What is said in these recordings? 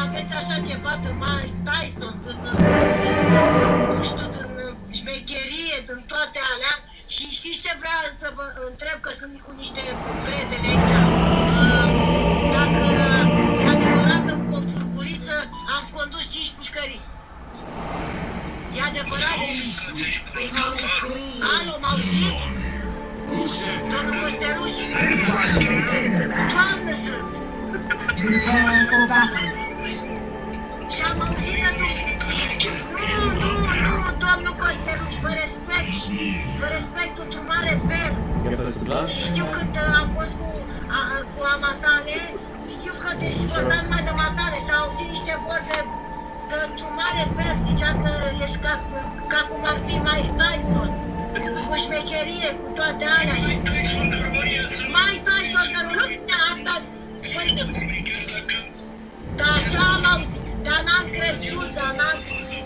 aveți așa ceva de Mike Tyson, nu știu, din șmecherie, din toate alea. Și știți ce vreau să vă întreb, că sunt cu niște prieteni aici. Dacă e adevărat că cu o furculiță ați condus 5 pușcării. E adevărat? Alo, m-auziți? Domnul Costeluș? Doamnă sunt! Și am auzit că tu... Nu, domnul Costeluș, vă respect într-un mare fel. Și știu când am fost cu amatale, știu că deci vorbeam numai de matale, s-au auzit niște vorbe într-un mare fel, zicea că ești ca cum ar fi Mike Tyson, cu șmecherie, cu toate alea. Mike Tyson, dar nu asta... Da, așa am auzit, dar n-am crezut, dar n-am...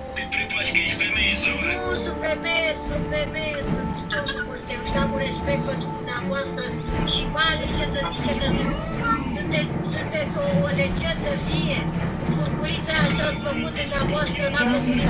Nu, sunt femeie, sunt domnul Costeluș, am un respect pentru dumneavoastră și mai ales ce să zice că sunteți o legendă vie. Furculița aia ce ați făcut dumneavoastră, n-am văzut.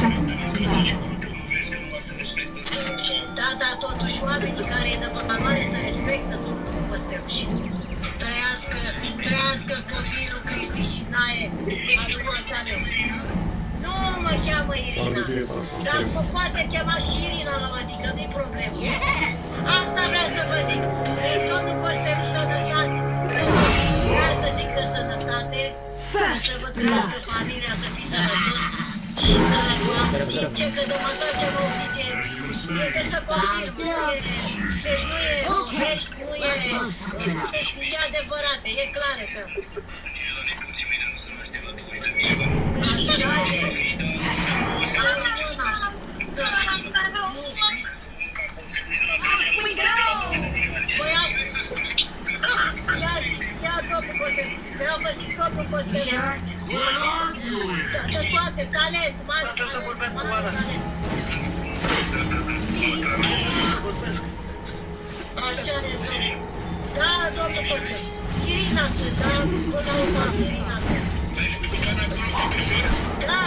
Da, totuși oamenii care e de valoare să respectă domnul Costeluș. Trăiască copilul Cristi și Nae, adu Matale. Nu mă cheamă Irina, dar mă poate chema și Irina la o, adică nu-i problemă. Asta vreau să vă zic. Domnul Costeluș, sănătate. Vreau să zic că sănătate, să vă trăiască familia, să fii sănătos și să vă sincer că de măcar ce am auzit e de să confirm. Deci nu e vești, nu e... Deci e adevărat, e clară că... Vreau să zic domnul Costeluș. De toate, talent, mare talent. Așa e, da, domnul Costeluș. Irina sunt, da, până la urmă, Irina sunt. Da.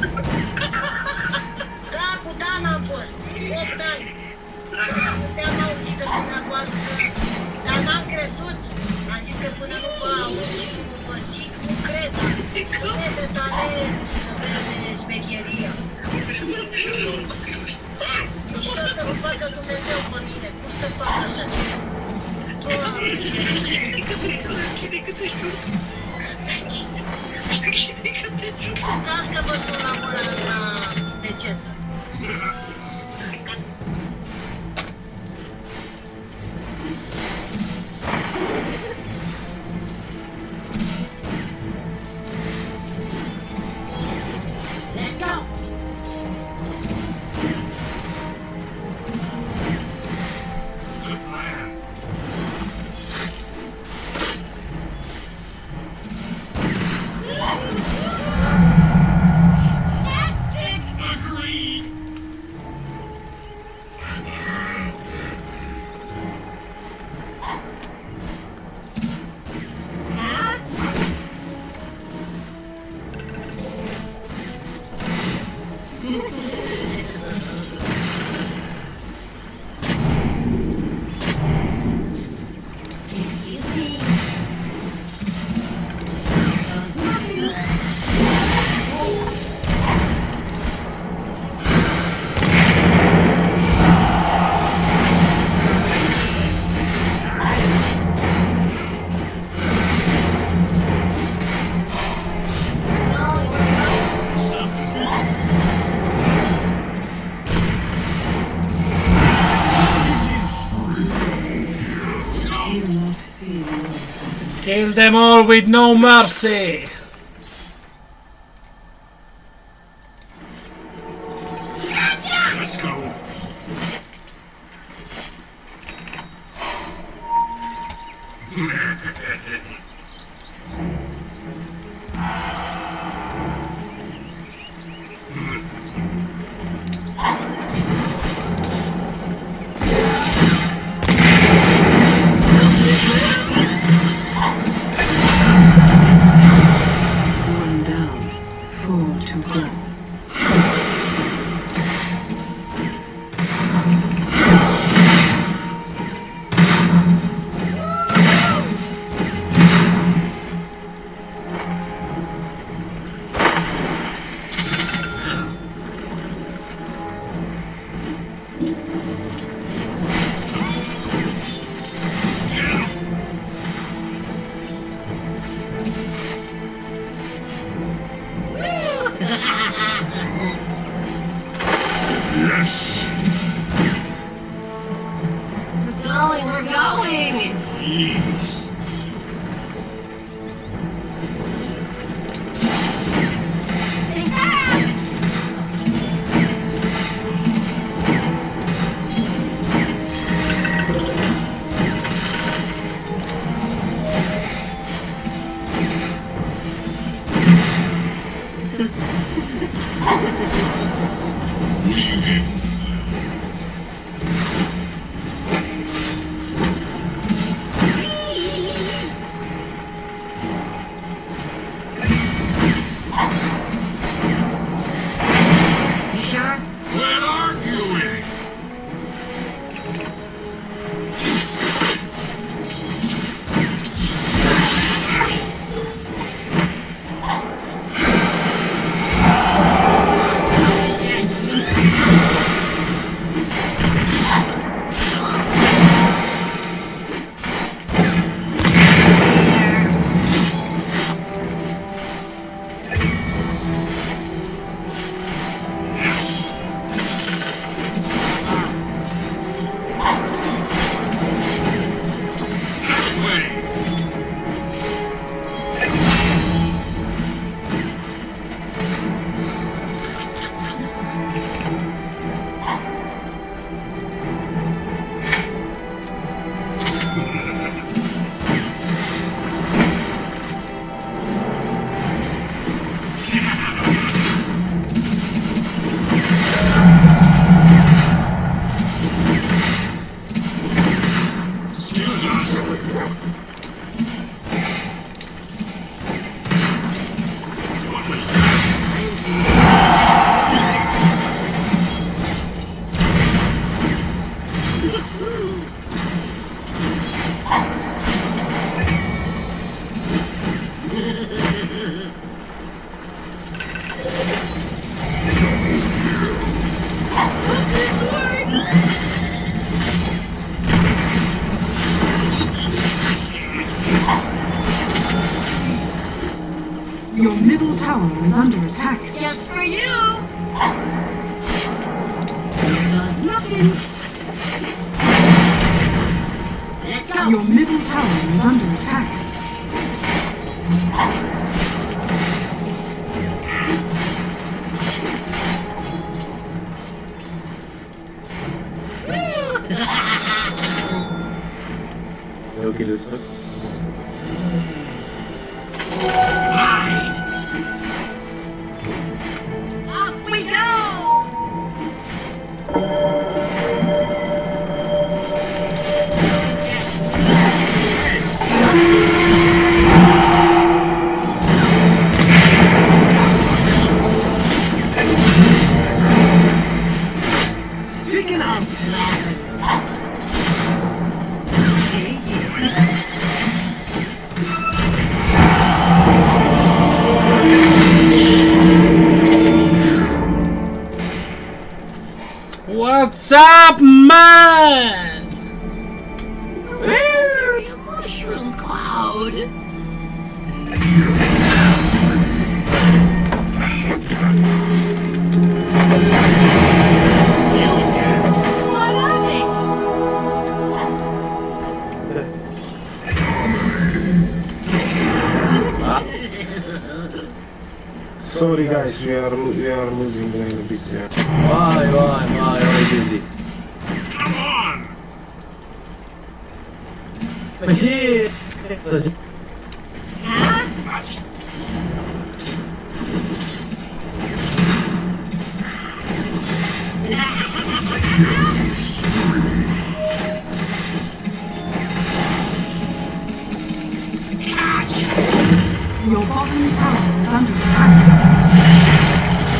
Da, cu Dana am fost, 8 ani. Te-am auzit că dumneavoastră, dar n-am crezut. Am zis că până nu vă aud și nu vă zic, nu cred. Crede talent, să vede șmecheria. Și o să vă facă Dumnezeu pe mine, cum să fac așa ceva? Închide câte jur. Dați că vă spun la ora asta decentă. Let's go! Good plan. Fantastic! Agreed. Huh? Excuse me. There's nothing. Kill them all with no mercy! Let's go. One down. Ease. Think fast! You sure? Quit arguing. That way. Excuse us. What was that? Your middle tower is under attack. Just for you! Here goes nothing. Let's go! Your middle tower is under attack. Ok, le truc. Off we go! Stricken out. What's up, man? Very a mushroom cloud. What of it? Sorry guys, we are losing a little bit here. Vai, quindi. Come on. Ma sì! What? Your bottom tower is under attack.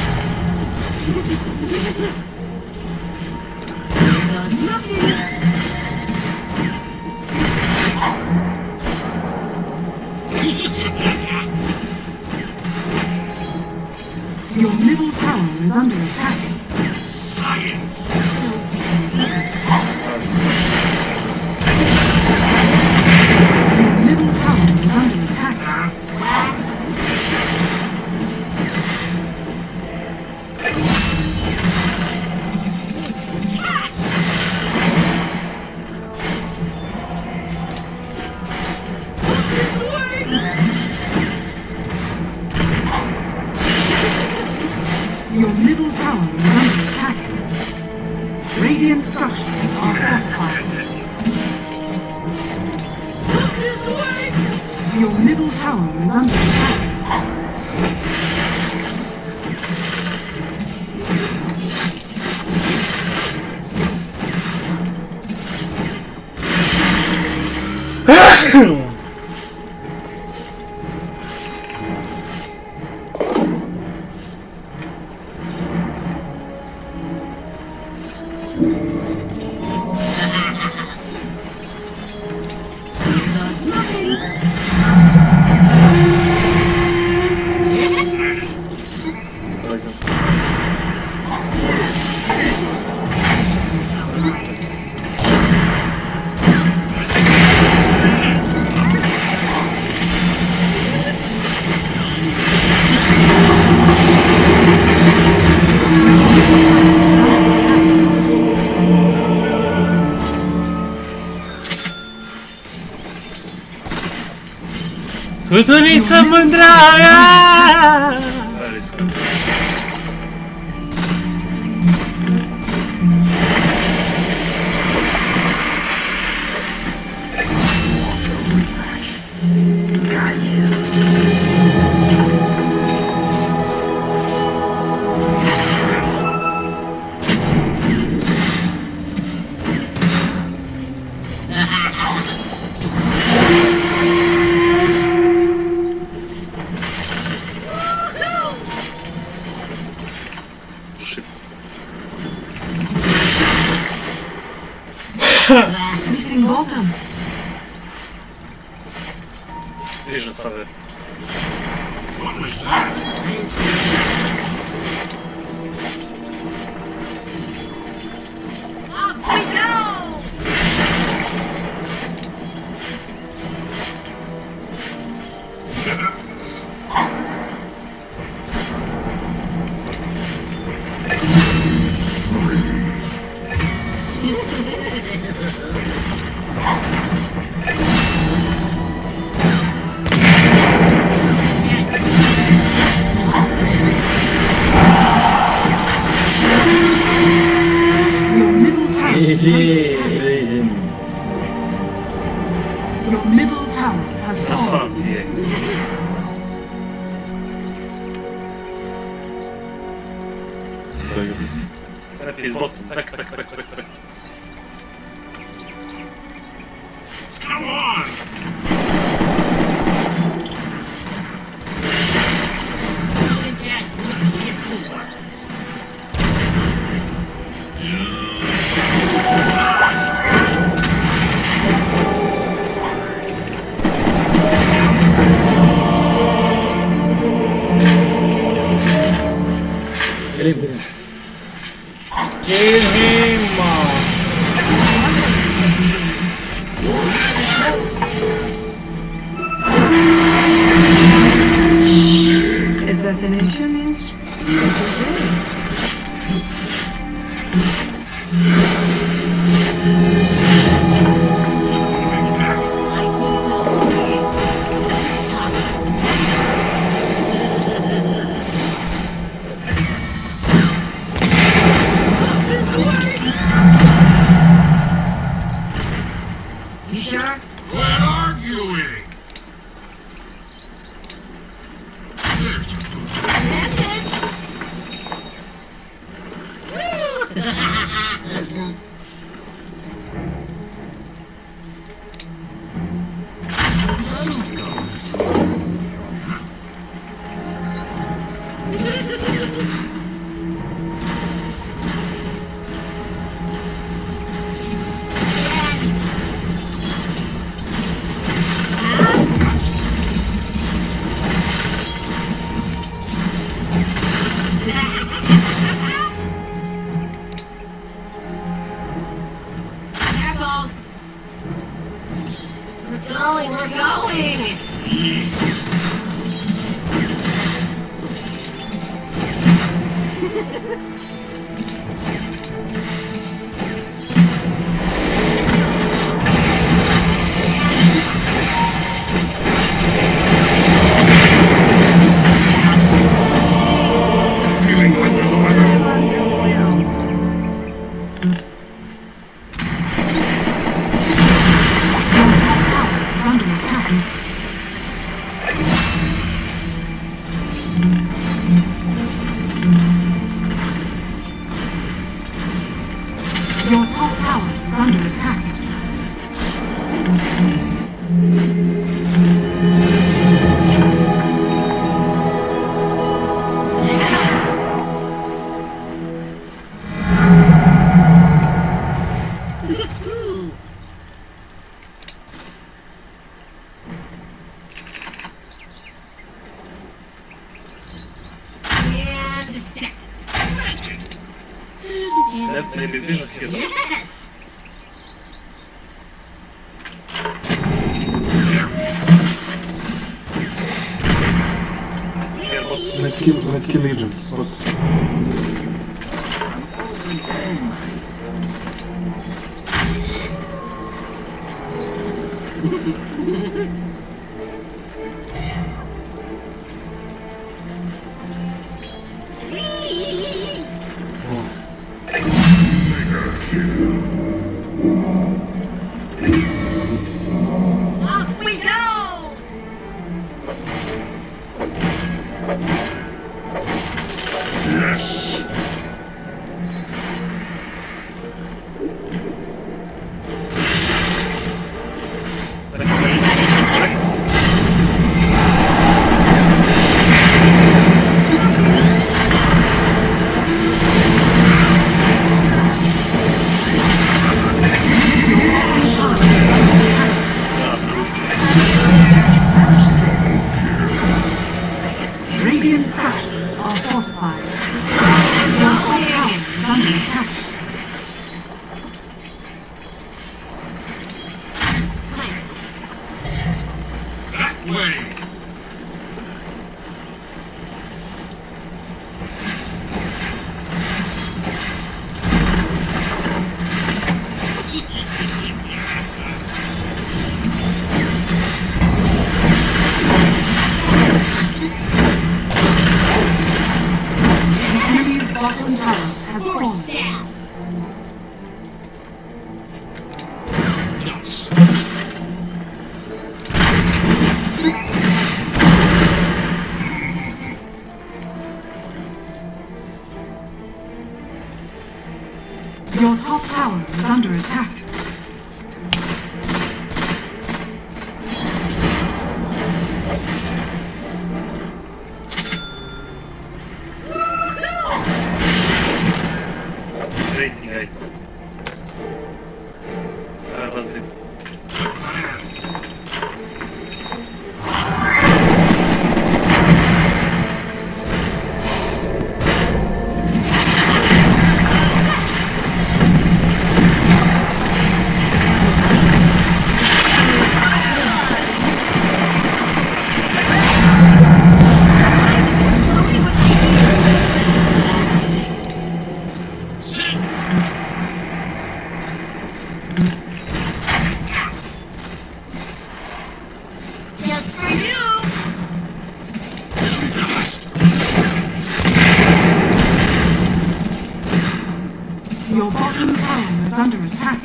Here goes nothing. Your middle tower is under attack. Science. Your middle tower is under attack. Your middle tower is under attack. Cutunița mândravea! Missing bottom. Вижу совет. What was that? Off we go! Your middle tower is GG, under attack. Legend. Your middle tower has That's fallen. fun, yeah. Snap his bottom. Back. Come on! Kill him. Kill him! Assassination is I feel so good. Stop. You sure? Quit arguing! There's a good That's it. Careful. We're going. feeling under the weather. Your top tower is under attack. Maybe vision healer. Yes! Let's kill Legion. Вот. Off we go! Yes! Radiant structures are fortified. Your top tower is under attack. That way! The enemy's bottom tower has fallen. Stab! Nuts! Your top tower is under attack. Rating guy. Разбит. Just for you! Your bottom tower is under attack.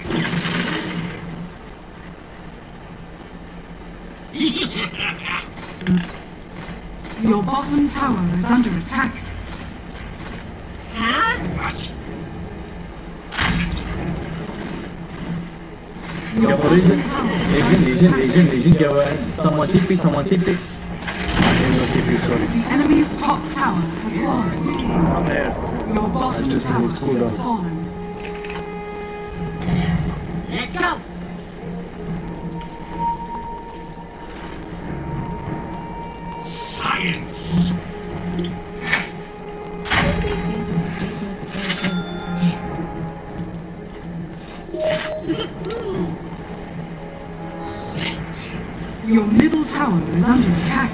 Your bottom tower is under attack. What? Your क्या बोल रही bottom tower is है? under Legion, attack. Legion, Legion क्या हुआ है? Someone TP, someone TP. TP, sorry. The enemy's top tower has fallen. Your bottom just tower need to cool has down. fallen. Let's go! Science! Your middle tower is under attack.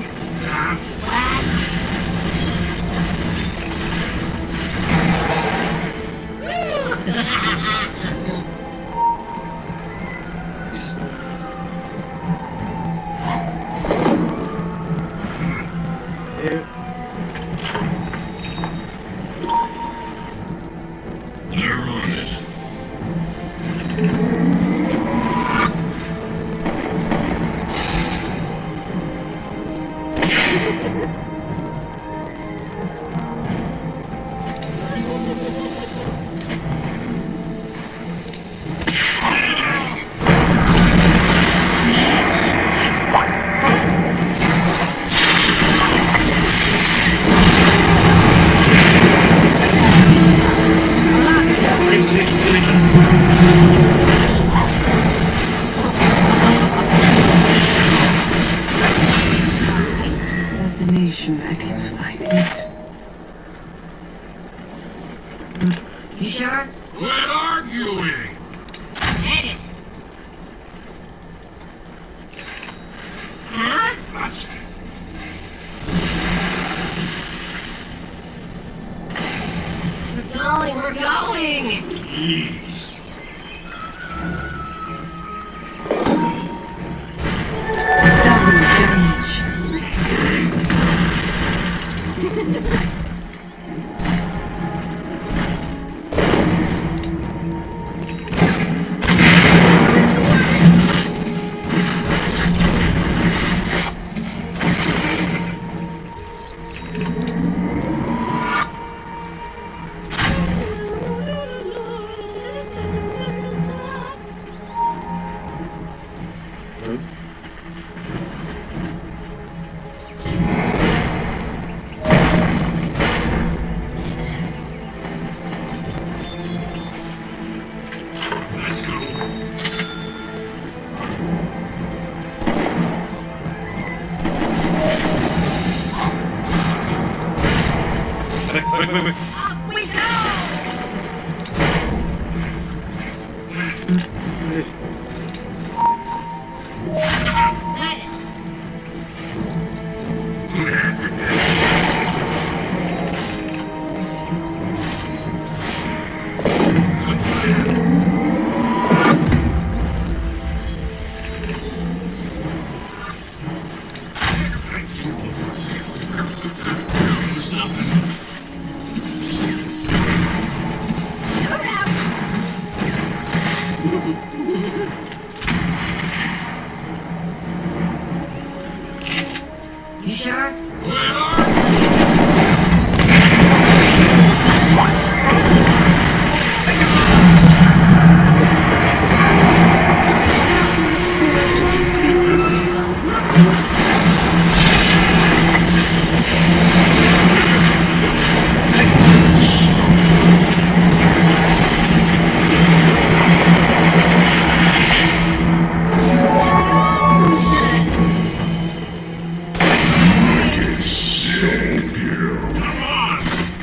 They're on it. Assassination. What? We're going! Please. Double damage. Let's go. Wait. Up we go! Got it. There's nothing. You sure? Where are you? Come on!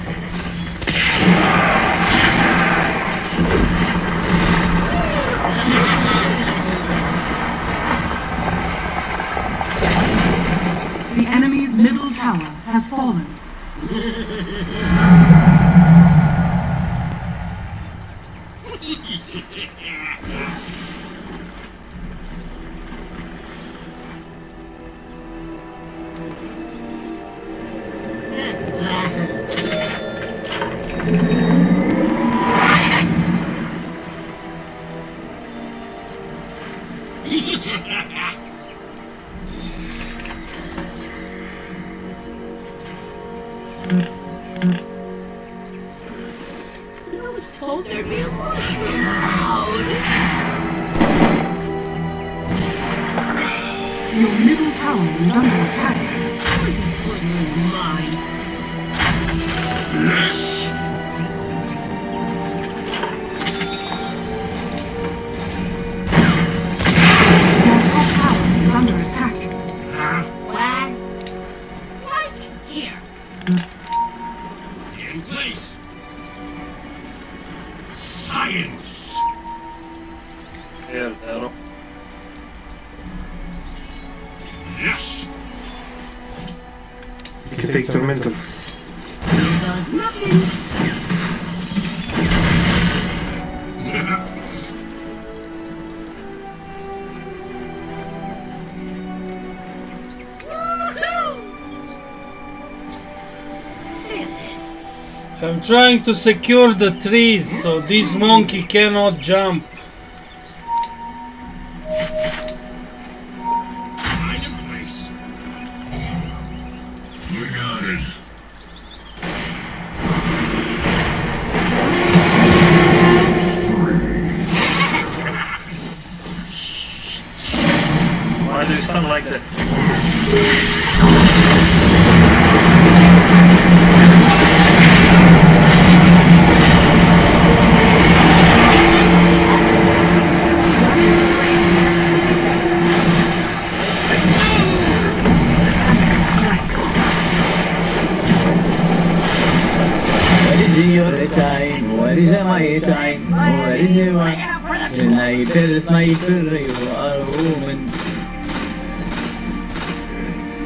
The enemy's middle tower has fallen. I was told there'd be a mushroom cloud. Your middle tower is under attack. Wouldn't mind. Yes! Your top tower is under attack. Huh? What? What? Here. In place! Science! Yeah, that'll. Yes! You can take Tormentor. Here goes nothing. I'm trying to secure the trees so this monkey cannot jump. Find in place. You got it. Why do you stun like that? What is your time? What is my time? What is your sniper, sniper, you are a woman.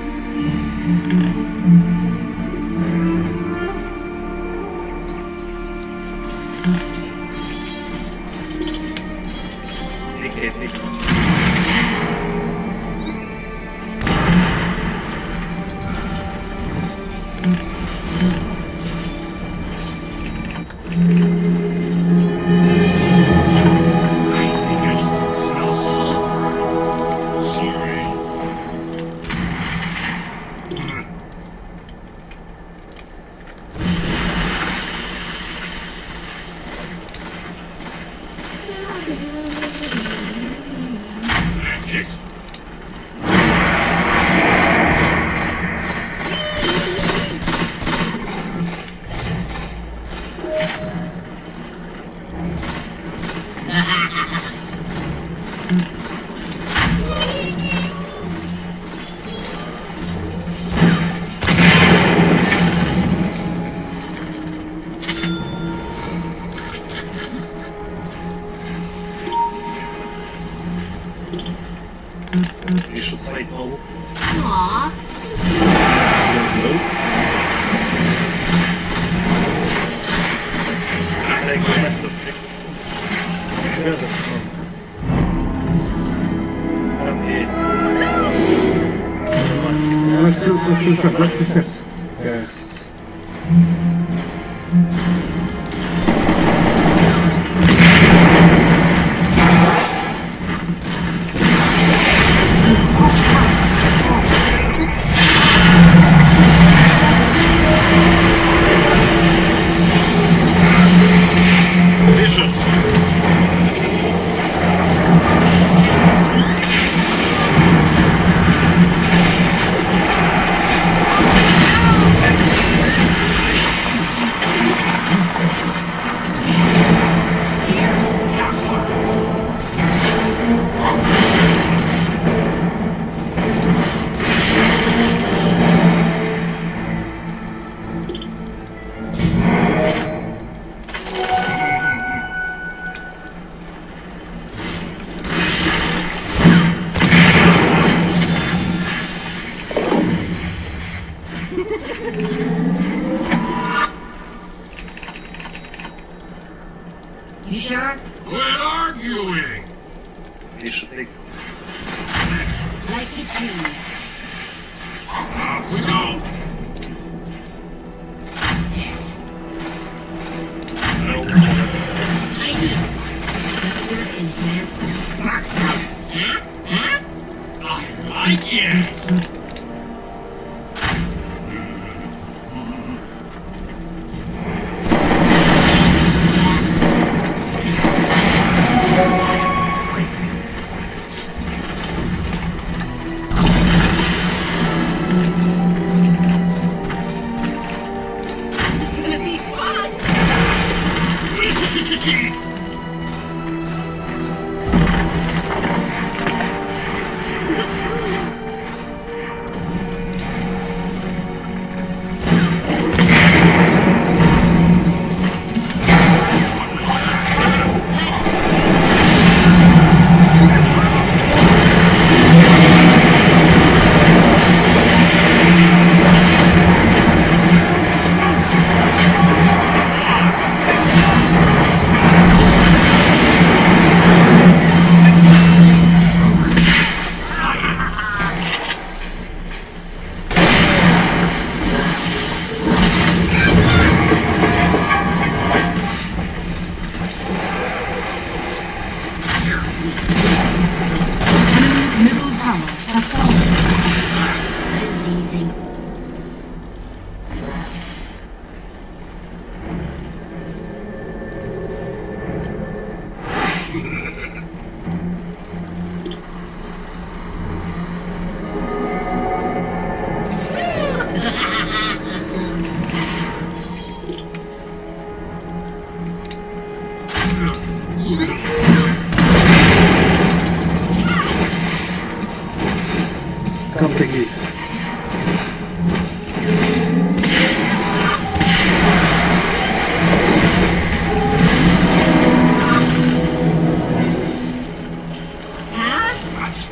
We should fight all. Aww. Let's go step. Yeah. You sure? Quit arguing! We should take. Like a tree. Off we go! Set. No. ID. Scepter enhanced to spark. Huh? I like it! This is gonna be fun. Enemy's middle tower has fallen. I didn't see anything. Come take this. What?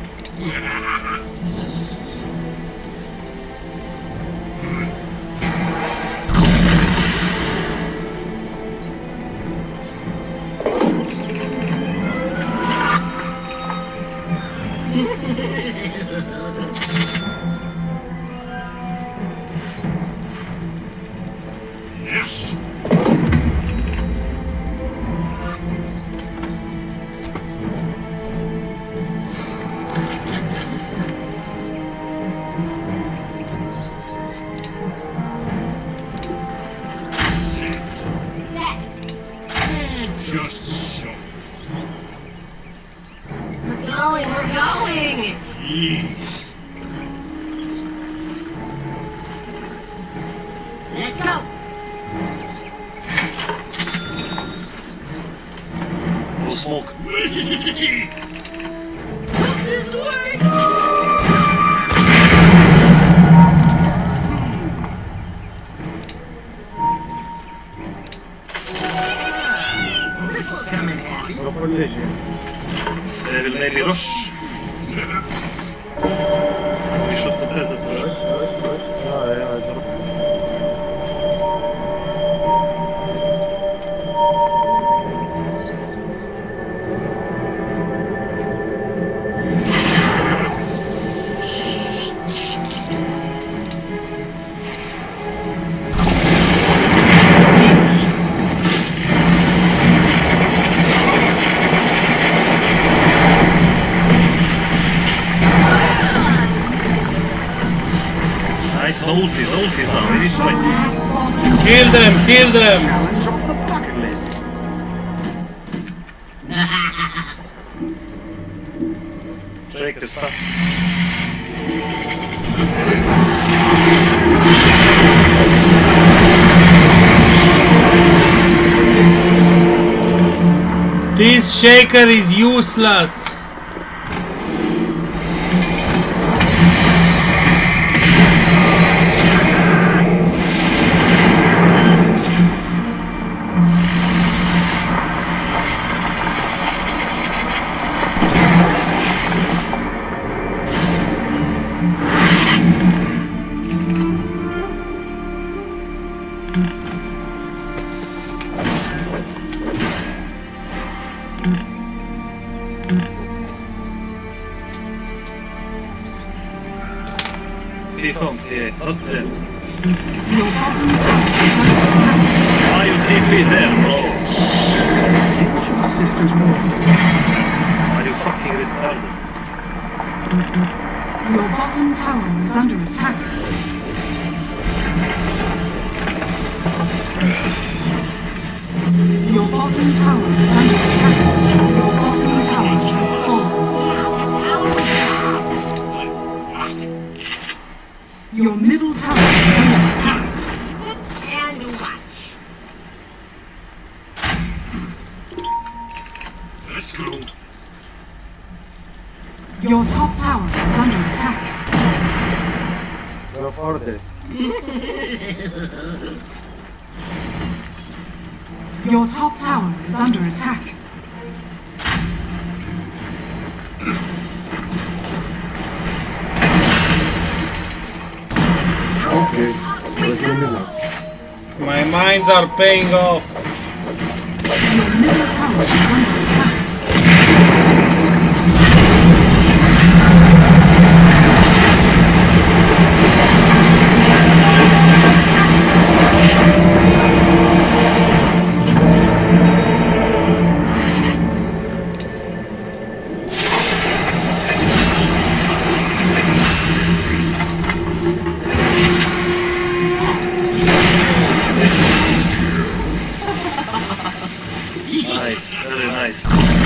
Yes! Set. And just so. We're going. Jeez. Let's go. No smoke. This works. Vad får du det? They will maybe rush. No ultis now, we need to fight. Kill them, kill them! Challenge off the bucket list. Shake the stuff. This shaker is useless. Not there. Your bottom tower is under attack. Why you TP there, bro? See what your sister's moving. Are you fucking retarded? Your bottom tower is under attack. Your bottom tower is under attack. Your bottom tower has fallen. Your middle tower is under attack. Sit and watch. Let's go. Your top tower is under attack. Go for it. Your top tower is under attack. Okay, let's go now. My mines are paying off. Your middle tower is under attack. Nice, very nice.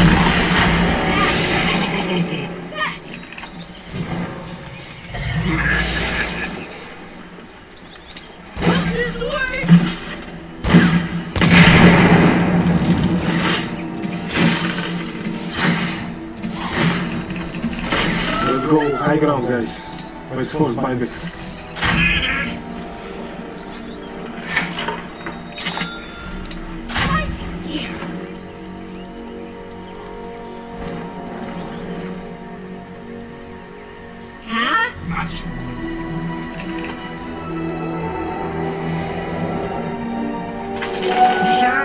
This works! Let's go high ground, guys. Let's force binders. Right here. Huh? Not. Sure.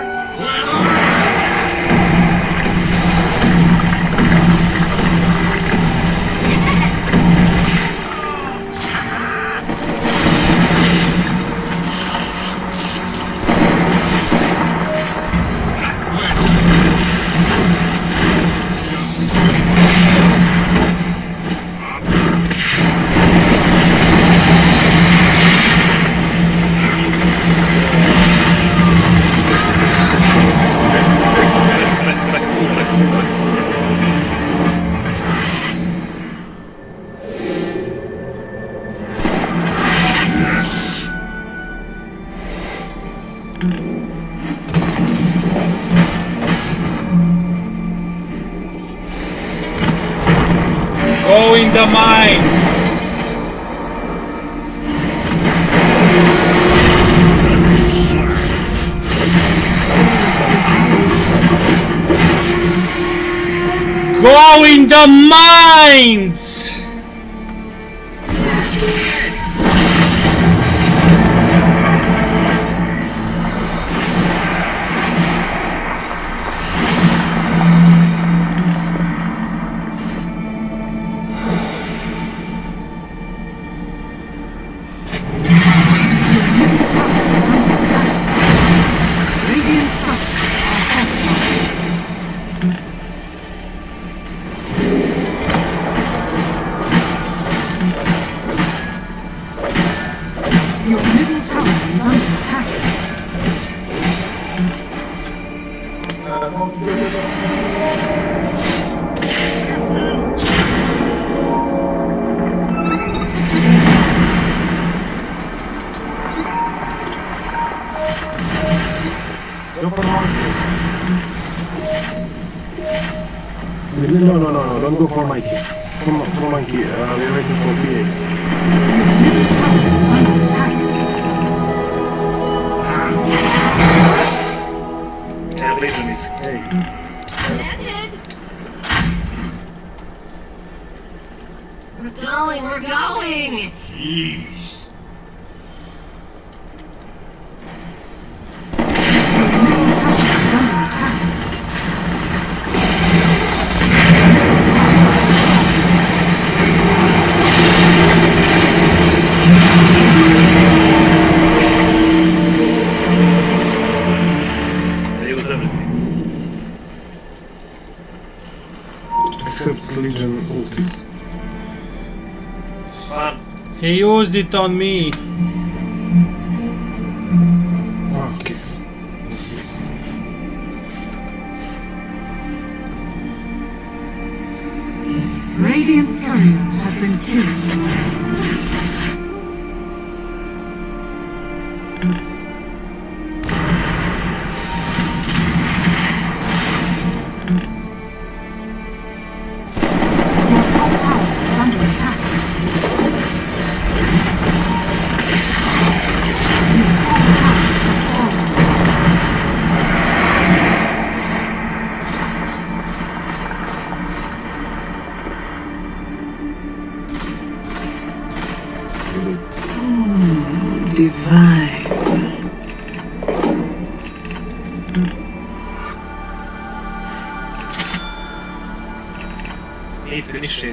Go in the mine. Go in the mines. Radiant structures are fortified. No, don't go for Mikey. Come on, Mikey, we're waiting for PA. Yeah, Legion is. Planted. We're going! Jeez. They use everything. Except Legion ulti. Fun. He used it on me. Okay. Let's see. Radiant's courier has been killed. Your top tower is under attack. Your top tower has fallen. Divine. Need to initiate.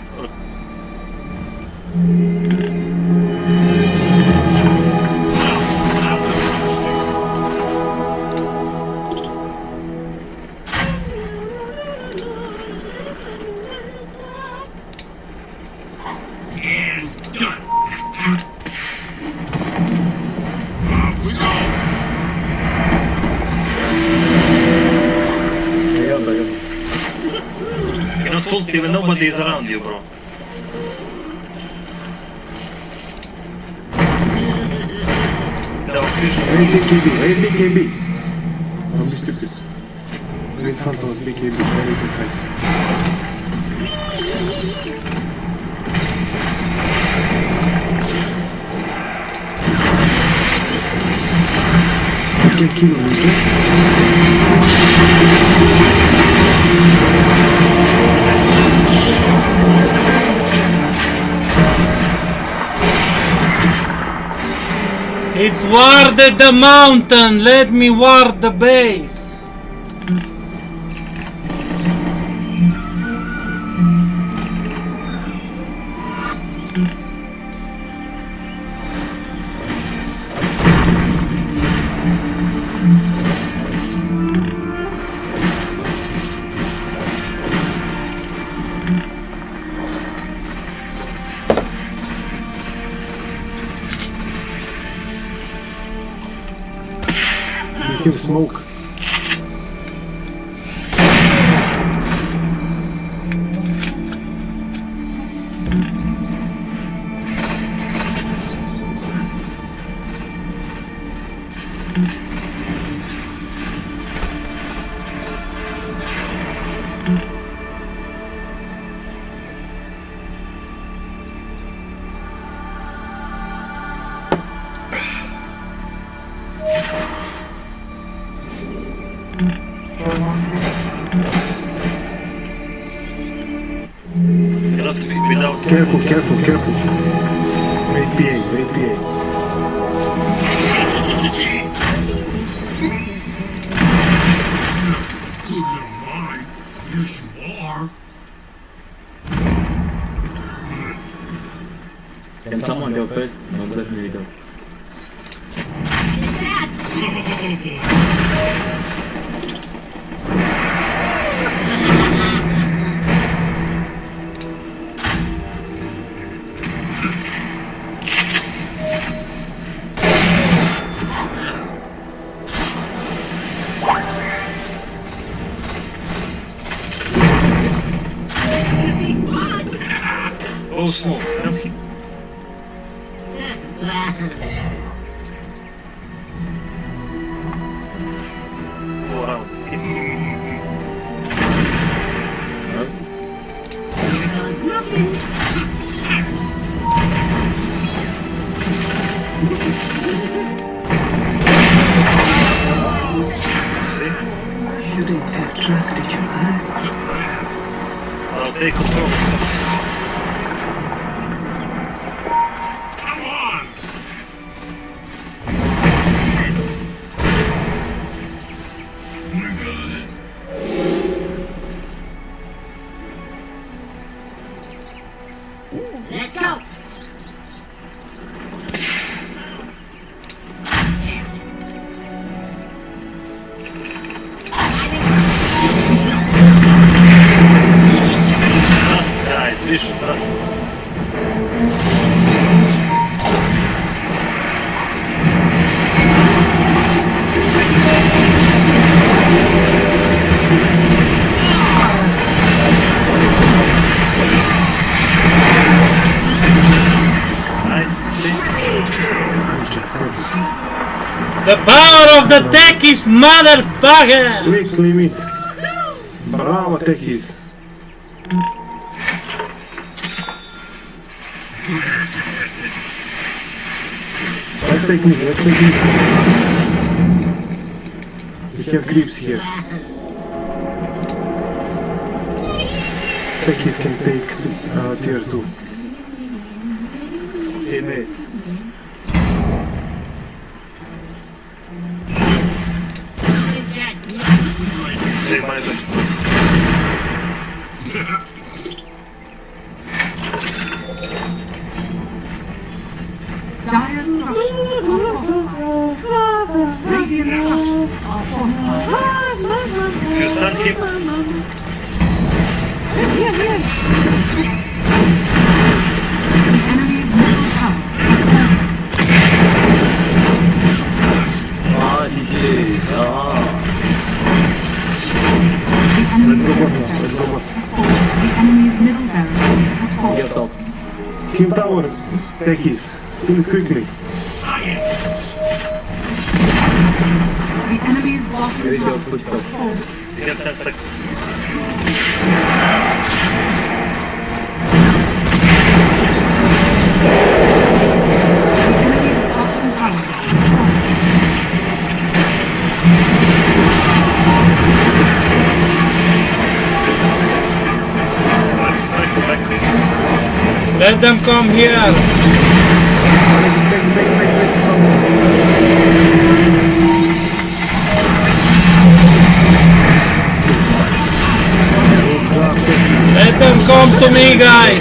That was interesting. And done. Off we go. You're not ult even nobody is around you, bro. No, Wait BKB. Don't be stupid. Wait Phantoms, BKB, ready to fight. You can kill Legion. It's warded the mountain. Let me ward the base. You can smoke. cannot be without. Careful. Wait PA. Good little mine. Yes, you are. Can someone go first? No, let me go. Go smoke. Help him. Go around him. Just did you relax? I'll take control. Come on! Let's go. Guys, vision, trust. Nice, see? The power of the techies, motherfucker! Quick limit. Bravo, techies. Let's take me, let's take me. We have griefs here. Techies can take tier 2. Hey mate. Save my life. Dire structures are fortified. Radiant structures are fortified. If you stand him, The enemy's middle tower has fallen. GG. The enemy's Let's go middle bot now, let's go barracks bot. has fallen. The enemy's middle barracks has Get fallen. top. Team tower, techies. Kill it quickly. The enemy's bottom Here we go, tower push has top. fallen. you get 10 seconds. The enemy's bottom tower has fallen. Let them come here! Let them come to me, guys!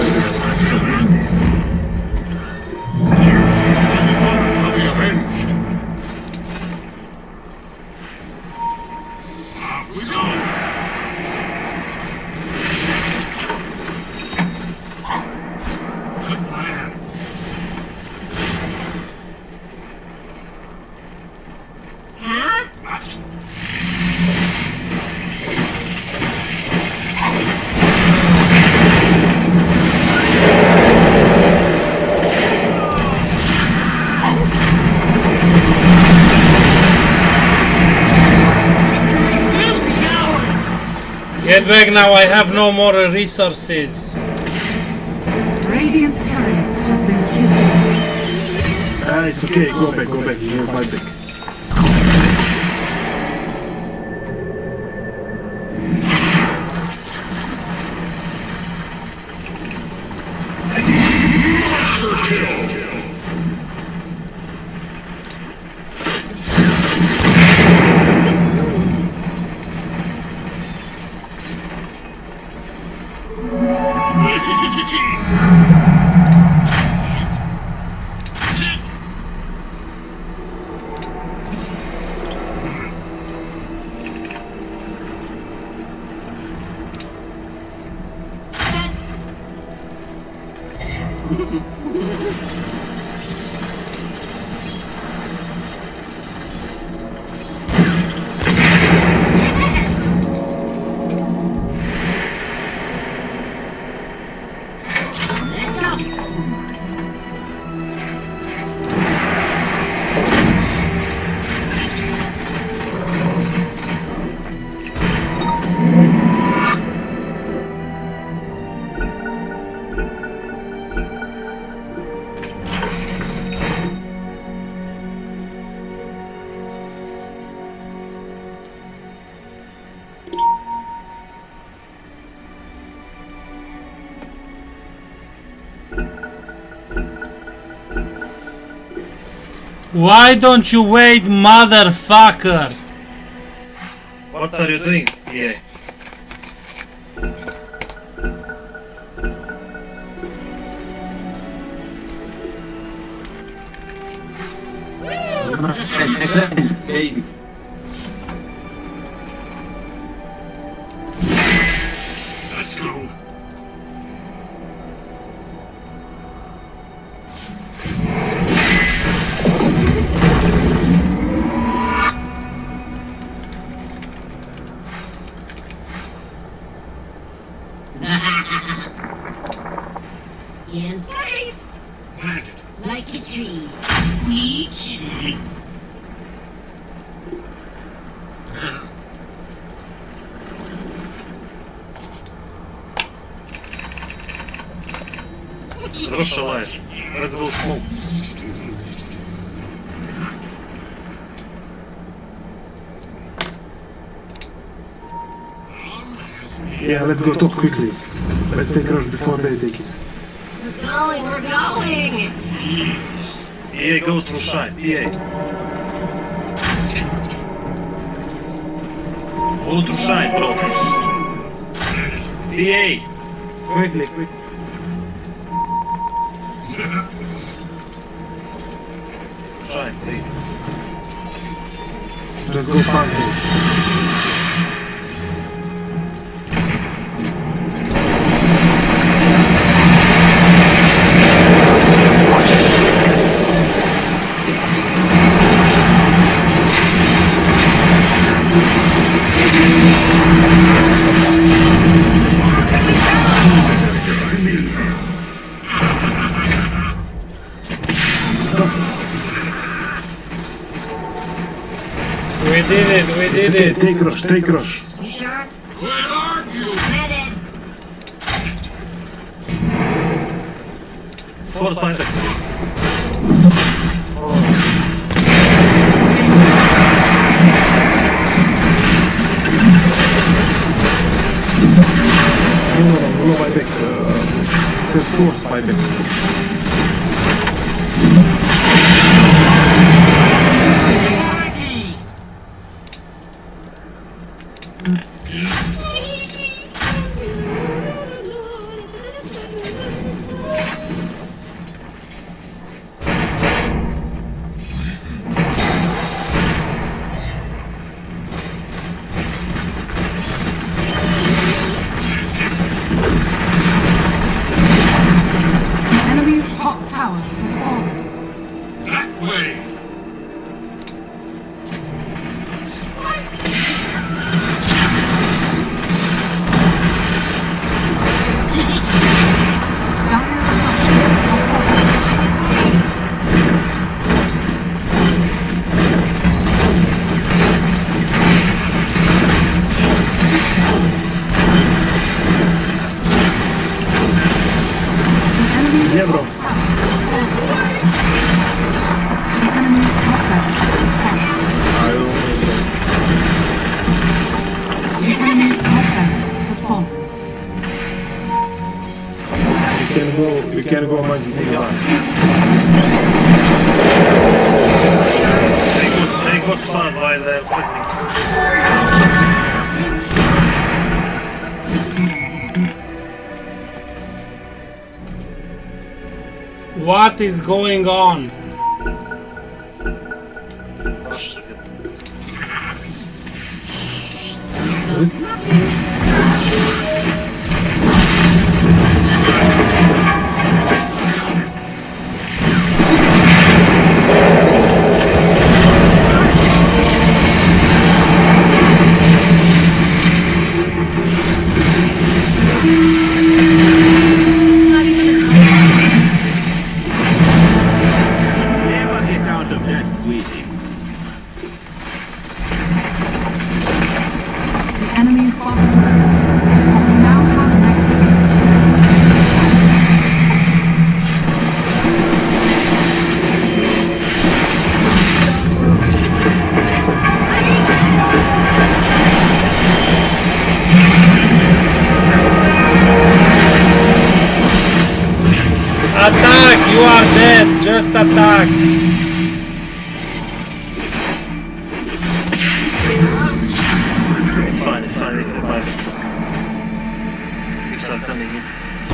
Sons shall be avenged. Off we go. Good plan. Huh? What? Get back now, I have no more resources. Radiant's courier has been killed. Ah, it's okay, go back, you can fight back. Yes! Let's go. Why don't you wait, motherfucker? What are you doing? Yeah. Baby. Let's go. In place, Planted. like a tree. Sneaky. Russia live. Let's go smoke. Yeah, let's go top quickly. Let's take rush before they take it. We're going! EA go through shine. EA. Go through shine, bro. EA. Quickly, quickly. Shine, please. Just go past them. We did it, we did Okay, it. take rush, take rush. You sure? Where are you? Headed. Force find it. No, buyback. It's a force buyback. Enemy's top tower has fallen. That way. Dire structures are falling. Yeah, bro. The enemy's top barracks has fallen. The enemy's top barracks has fallen. We can go magic. They got fun while they're fighting. What is going on? Rush again. Never get out of that waiting. The enemy's bottom barracks has fallen down. Attack! You are dead! Just attack! It's fine, we can revive us. These are coming in.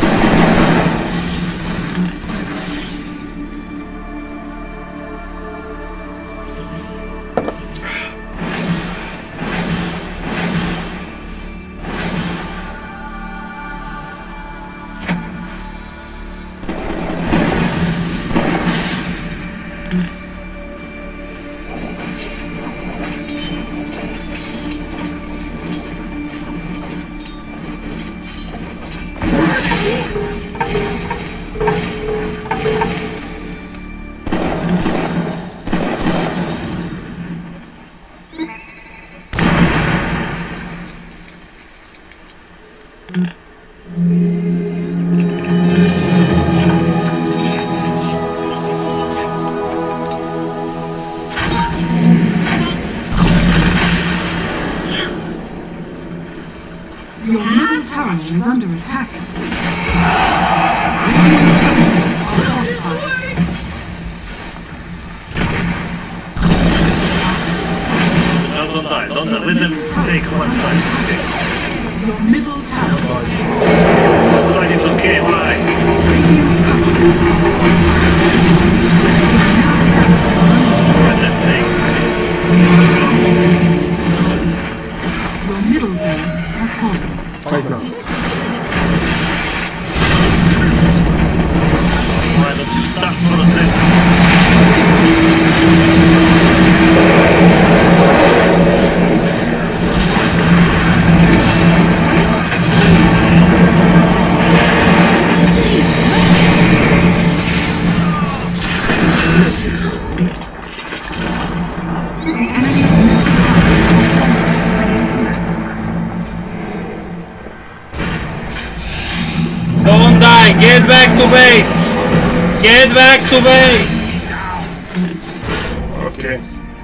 Your middle tower is under attack. Radiant structures are fortified. No, don't die. Let them take one side. It's okay. Your middle tower. One side is okay. Why? Radiant structures are Let them take this. Your middle base has fallen. Right now. Why don't you start for us then? The enemy's middle Don't die! Get back to base! Get back to base! Okay.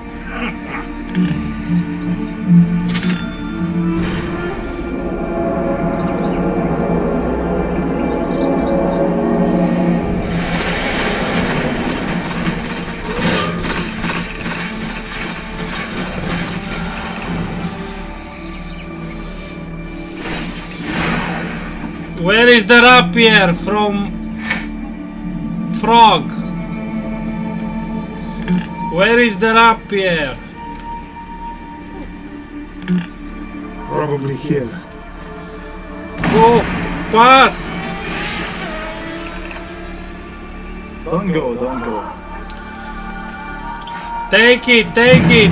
Where is the rapier from Frog? Where is the rapier? Probably here. Go fast! Don't go, don't go. Take it, take it!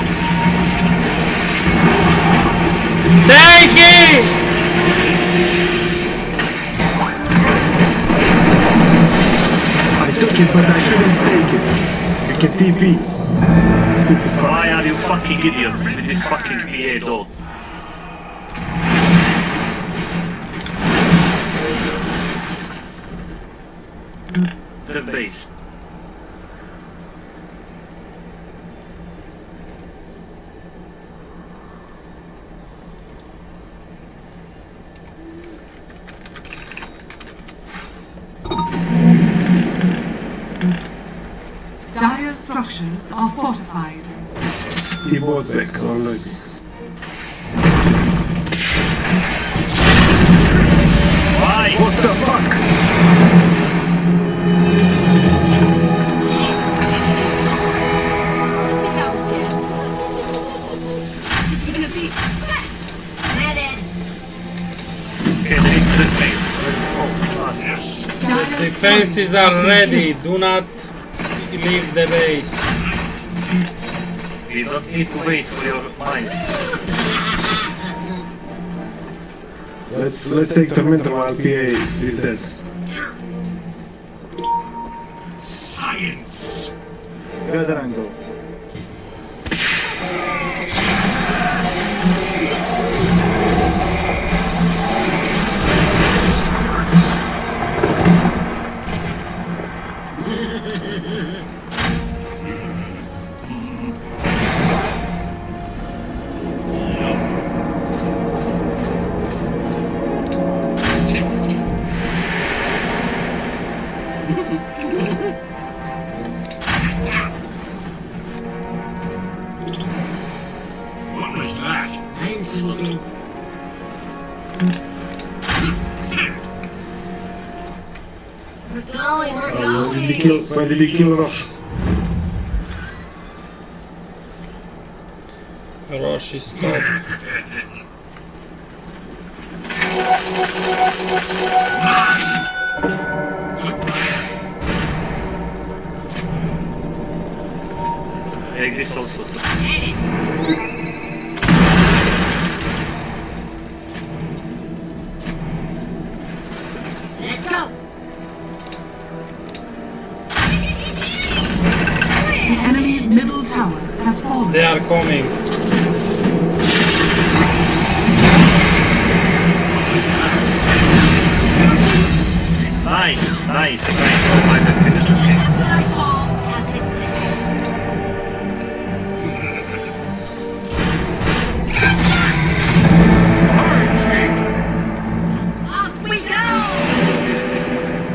Take it! I took it, but I shouldn't take it. You can TP. Stupid fuck. Why are you fucking idiots with this fucking PA dog? The base. Dire's structures are fortified. He bought back already. Why? What the fuck? That was good. This is gonna be set. Ready. Okay, they need the base. Let's hope fast. Dire's Defenses are ready. Do not leave the base. We don't need to wait for your mines. Let's take Tormentor while PA is dead. Science. Go Durango. What was that? I didn't see anything. We're going, we're going. When did he kill Rosh? Rosh is stopped. Good plan. Take this also. Let's go. The enemy's middle tower has fallen. They are coming. Nice, nice, nice. Oh my god, finished the game. That's all as they say. Off we go.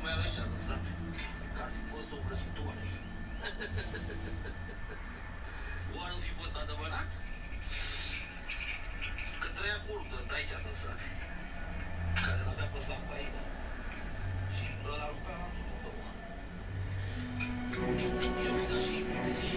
mai ales ce a lăsat, că ar fi fost o vrăjitoare. Oare nu fi fost adevărat? Că trăia cu urcă, aici a lăsat, care l-avea pe Safsaida. Și ăla rupea la două. Eu fi dat și ipoteci.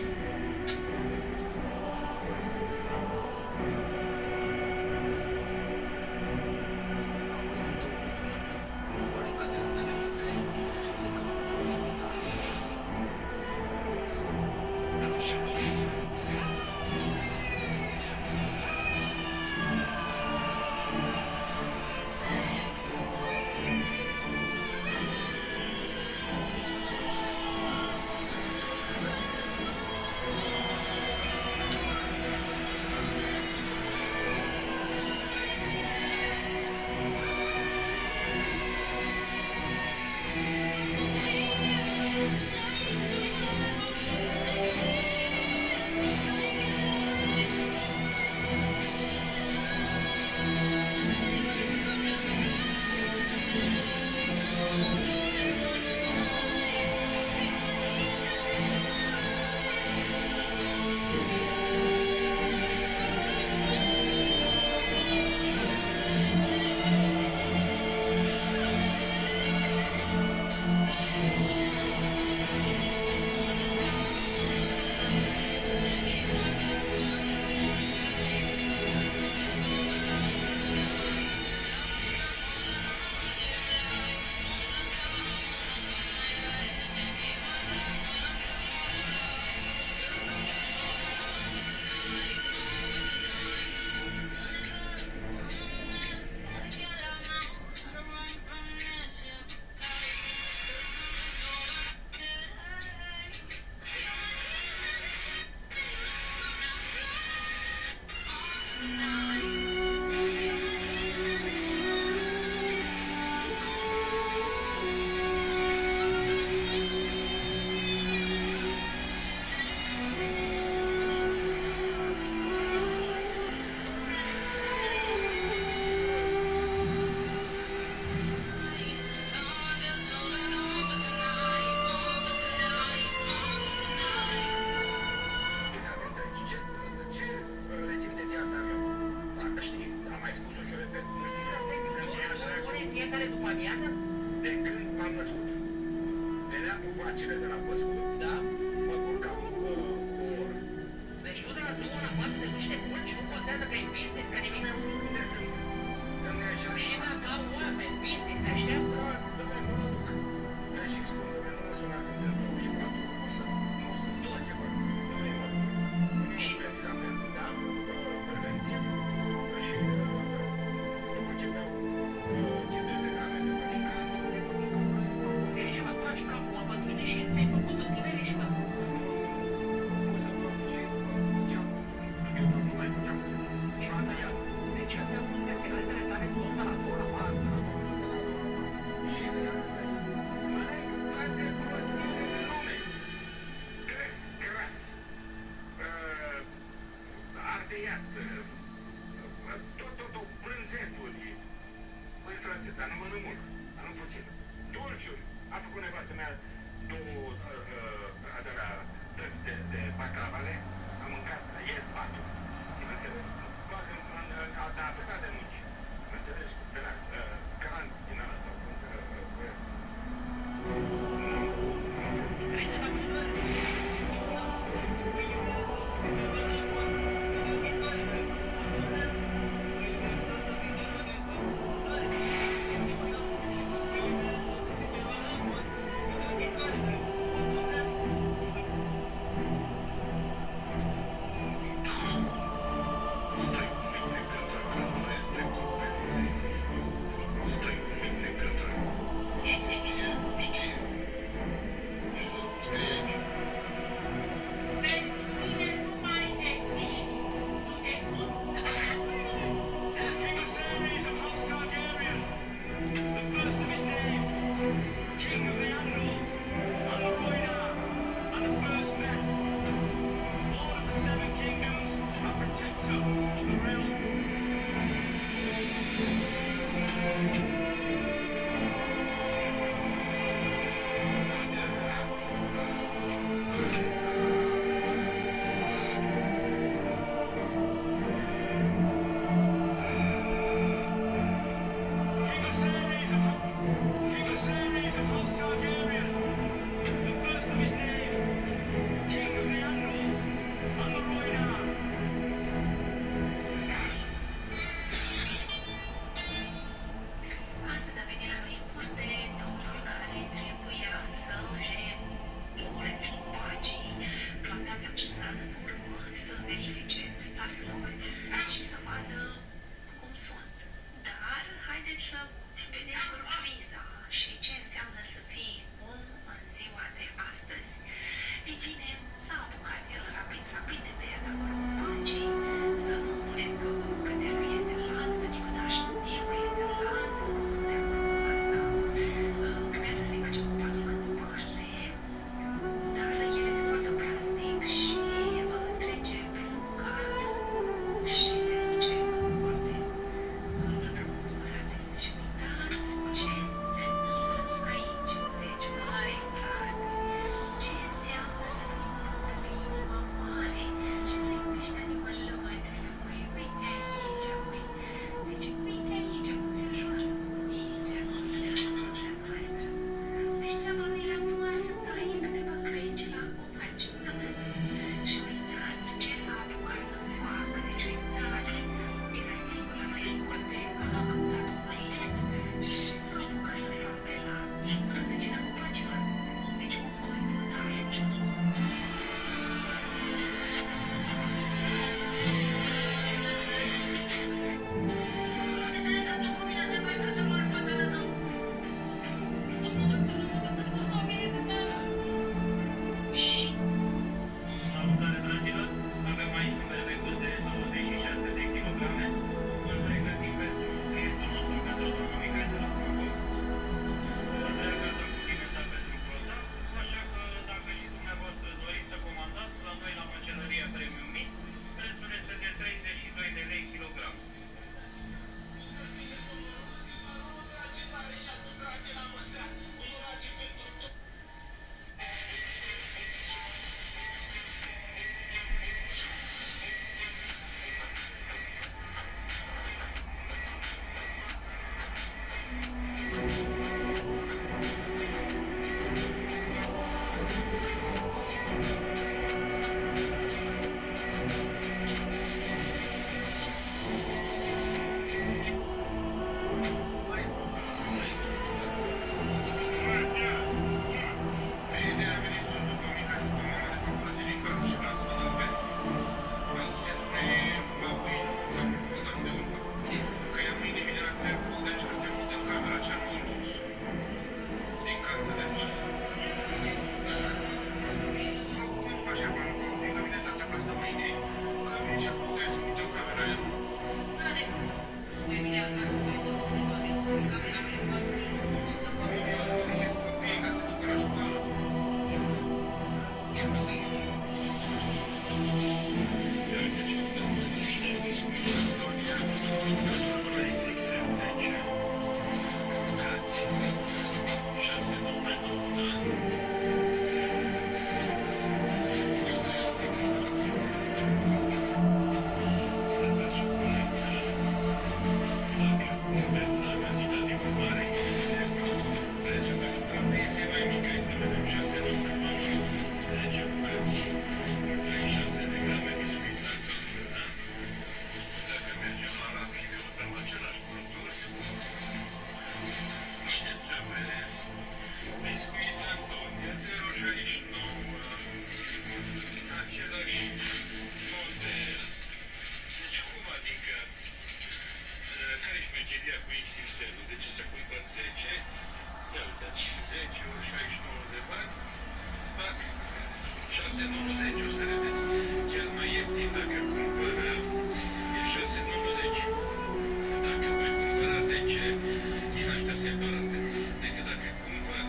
6,90 o să vedeți. Chiar mai ieftin dacă cumpără. E 6,90. Dacă voi cumpăra 10 din astea separate, decât dacă cumpăr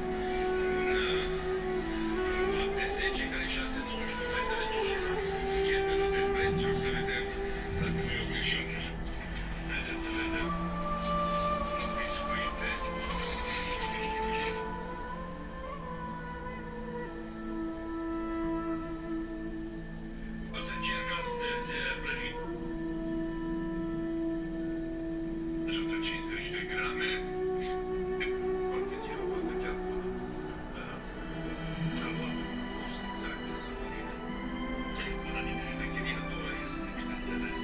un lapte 10 care e 6,99, hai să vedem și schemelul de preț, o să vedem dacă nu e o greșeală. Haideți să vedem. Biscuite. O să încerc astăzi prăjit. 150 de grame. Poate ține o bătă chiar bună. Am luat gust exact de sămărină. Una dintre șmecherii a doua este, bineînțeles,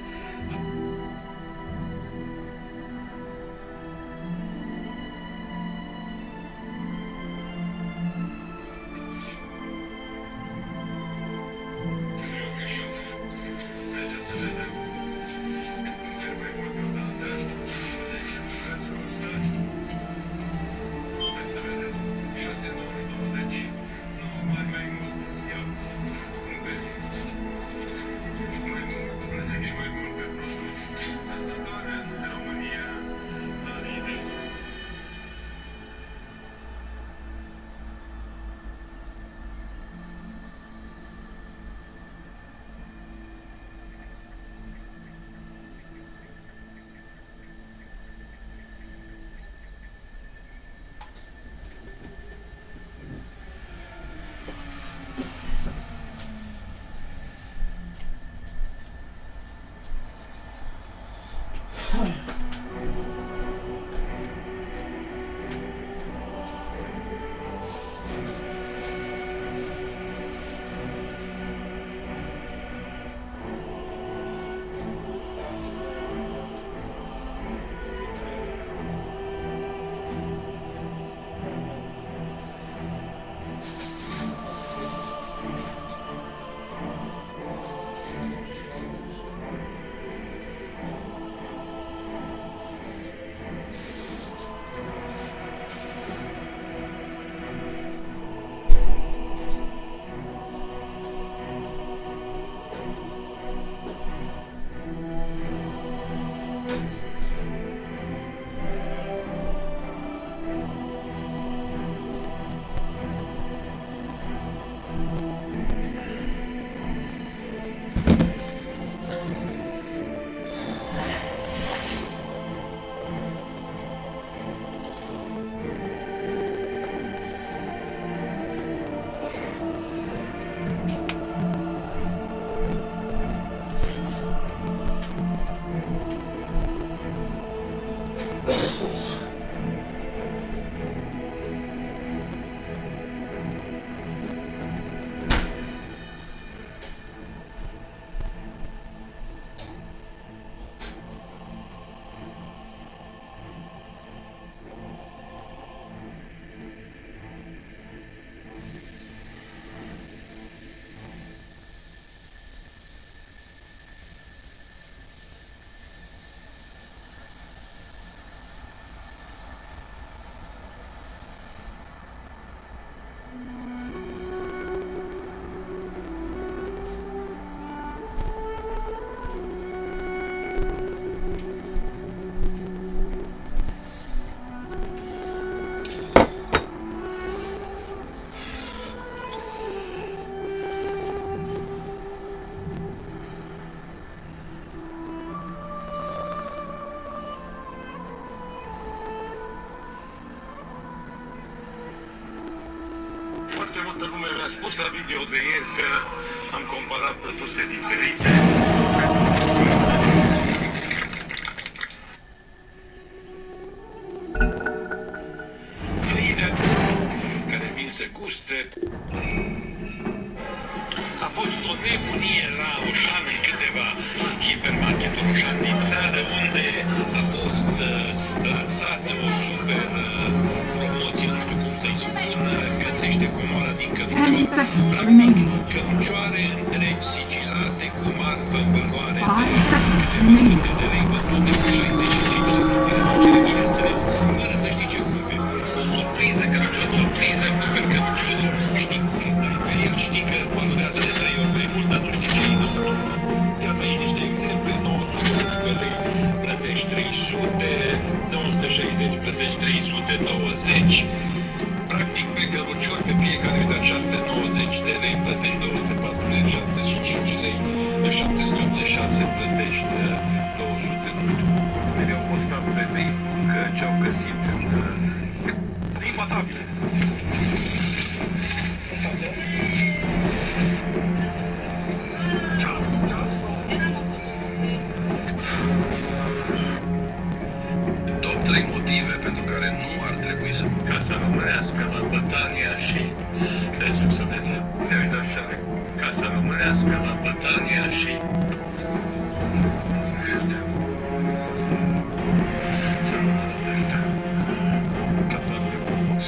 foarte multă lume mi-a spus la video de ieri că am comparat produse diferite. Făină care vin să guste. A fost o nebunie la Oșan în câteva hipermarketuri Oșan din țară, unde a fost lansată o super promoție, nu știu cum să-i spun, găsește comoara din cărucioare, cărucioare întregi sigilate cu marfă în valoare de câteva sute de lei, vândute cu 65% reducere, bineînțeles, fără să știi ce cumperi. O surpriză, Crăciun, surpriză, cumperi căruciorul, știi cum dai pe el, știi că valorează plătești 320. Practic pe căruciori pe fiecare de 690 de lei plătești 240, 75 lei, de 786 plătești 200, nu știu. Mi-au postat pe Facebook ce-au găsit în impatabile. Top 3 motive pentru care nu ar trebui să... Ca să rămânească la bătania și... Trecem să vedem. Ne uită așa. Ca să rămânească la bătania și... Să rămână la dreapta. La foarte frumos.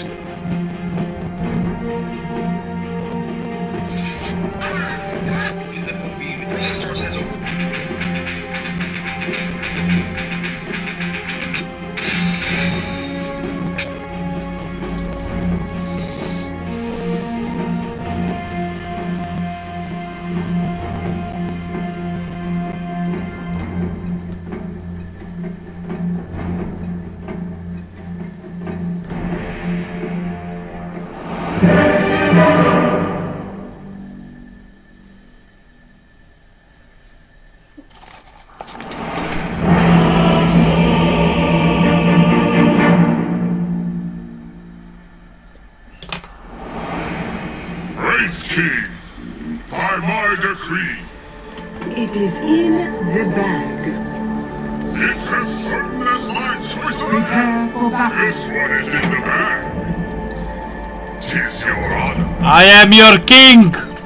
It is in the bag. It's as certain as my choice of Prepare for battle. This one is in the bag. 'Tis your honor. I am your king!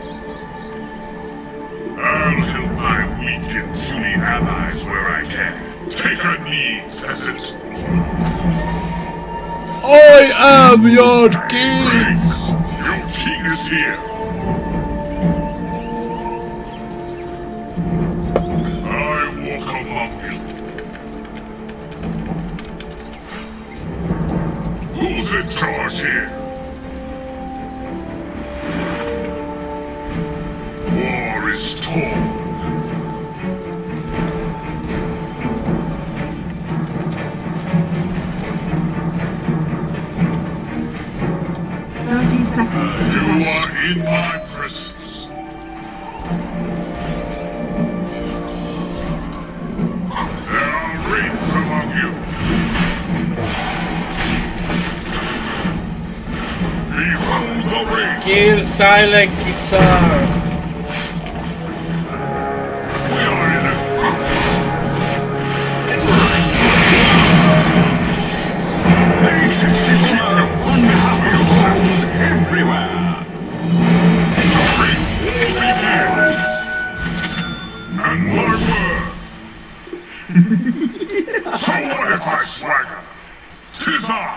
I'll help my weak and puny allies where I can. Take a knee, peasant. I am your king! Your king is here. I walk among you. Who's in charge here? War is torn. Seconds to You rush. are in my presence. There are wraiths among you. Behold the wraith. Kill Silent Kitsar! We are in it. Everywhere. The wraith begins. And my word. So what if I swagger? 'Tis I.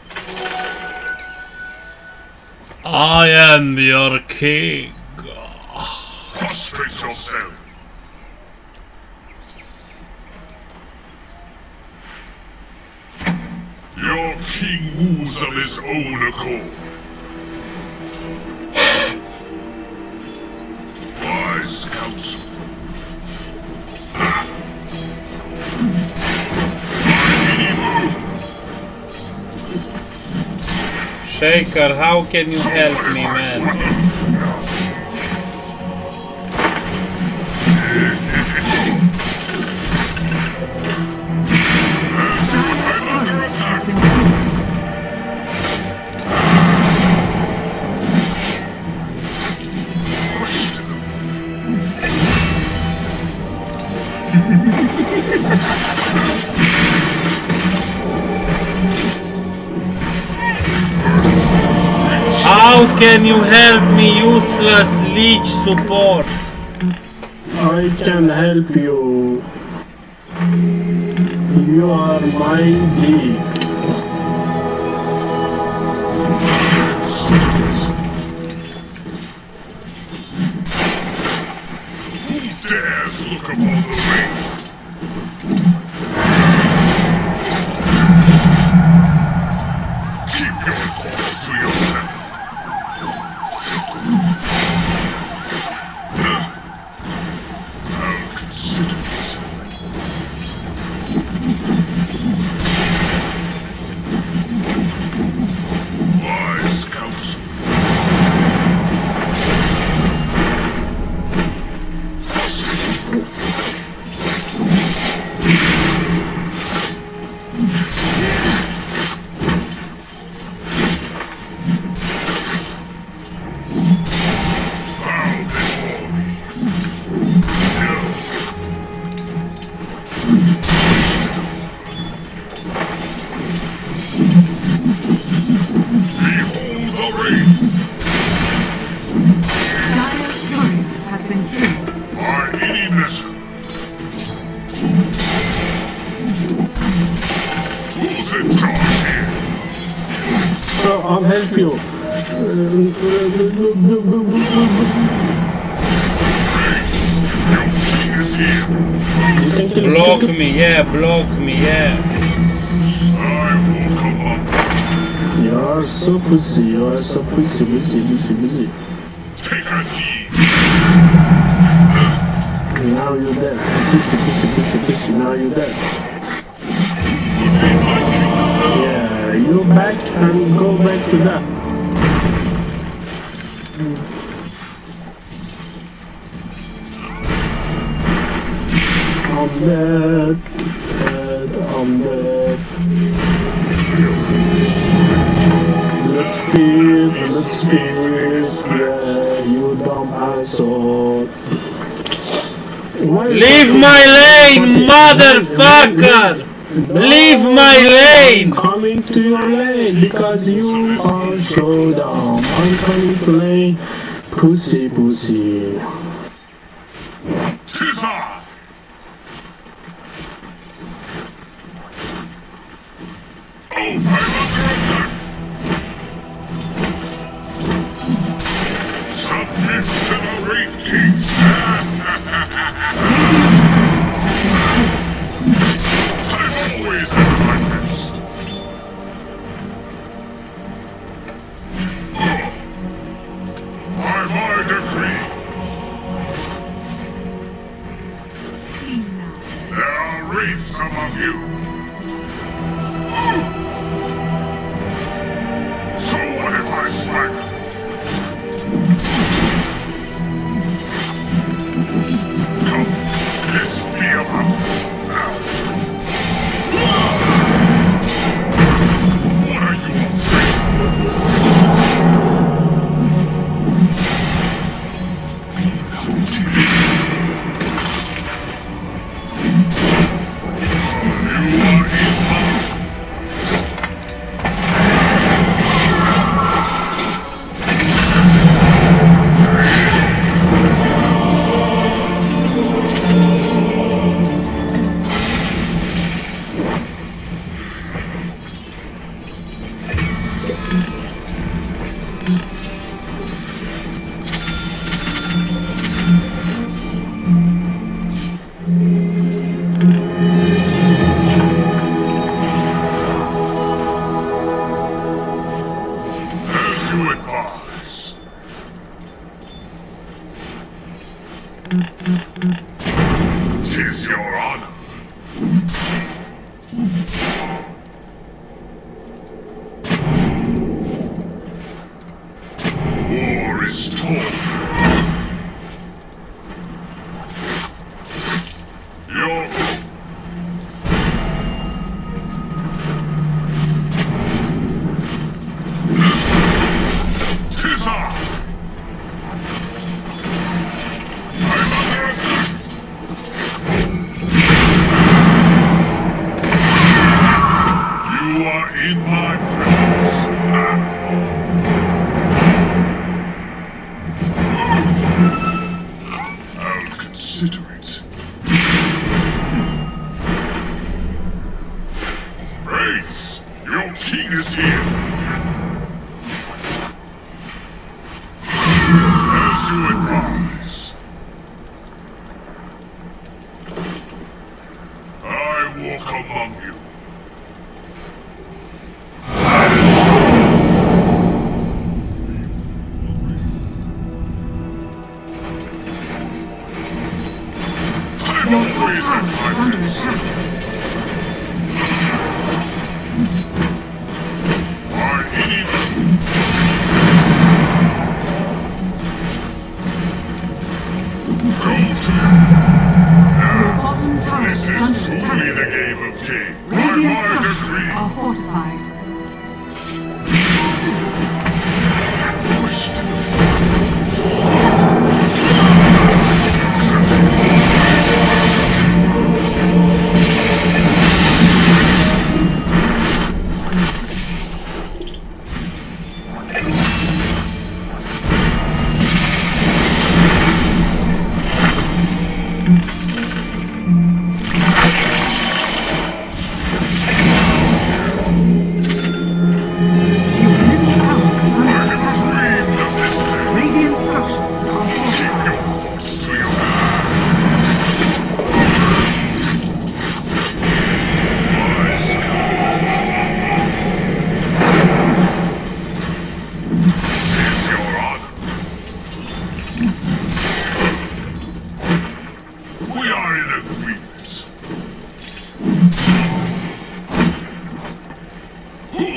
I am your king! Prostrate yourself. Your king woos of his own accord. Wise counsel. Shaker, how can you help me, man? How can you help me, useless leech support? I can help you. You are my geek. Who dares look upon the wraith? Keep your thoughts to yourself. I'll consider it. I'll help you. Block me, yeah, block me, yeah. You're so pussy, you're so pussy. Take a knee. Now you're dead. Pussy. Now you're dead. Yeah, you back and go back to that. I'm dead. I'm dead. Let's feed. Yeah, you dumb asshole. Leave my lane, motherfucker! Leave my lane! I'm coming to your lane because you are so dumb. I'm coming to lane. Pussy. Tis your honor. War is torn. Your tis I. You are in my presence. I'll consider it. Wraiths, your king is here. As you advise. I walk among you. Your top tower is under attack. Our enemy. Your bottom tower is under Truly attack. the game of kings. Radiant structures are fortified.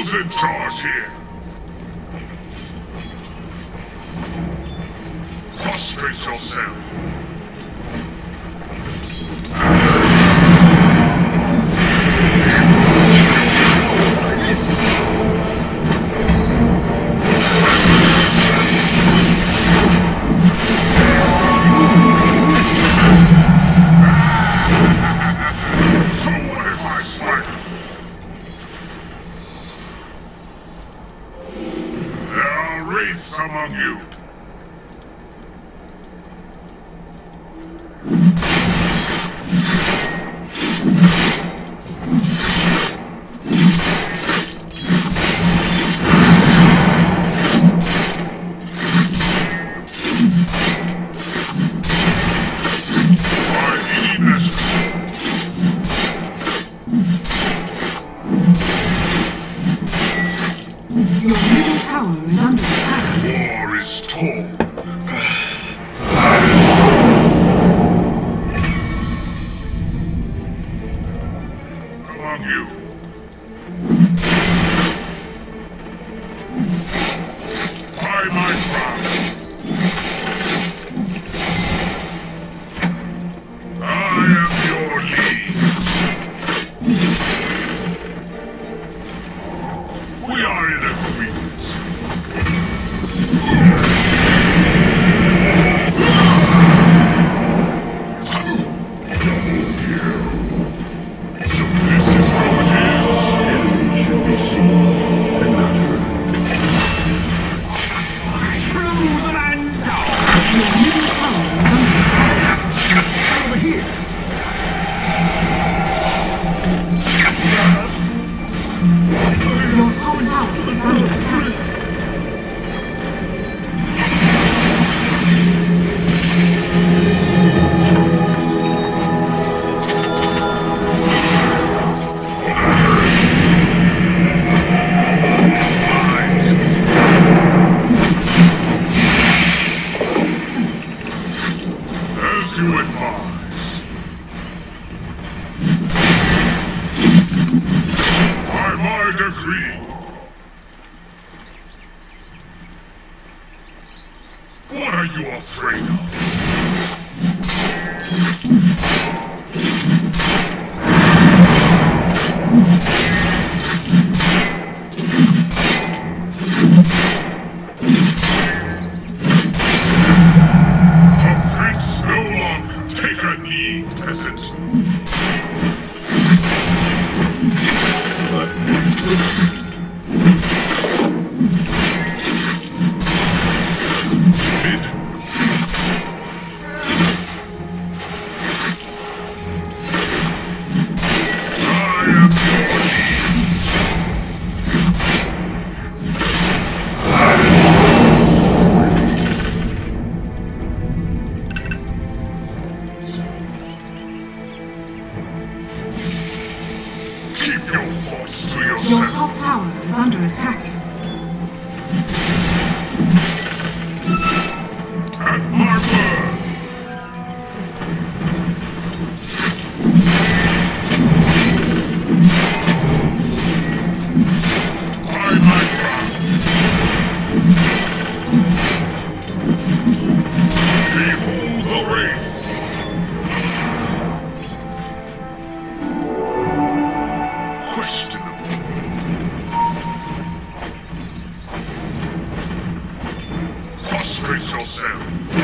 Who's in charge here? Prostrate yourself. Among you. Your middle tower is under attack. War is torn. Among you. By my crown. I am your lead. We are in agreement. What are you afraid of? A prince no longer. Take a knee, peasant. Keep your thoughts to yourself. Your top tower is under attack. At my word. By my crown. Behold the rain. Prostrate yourself.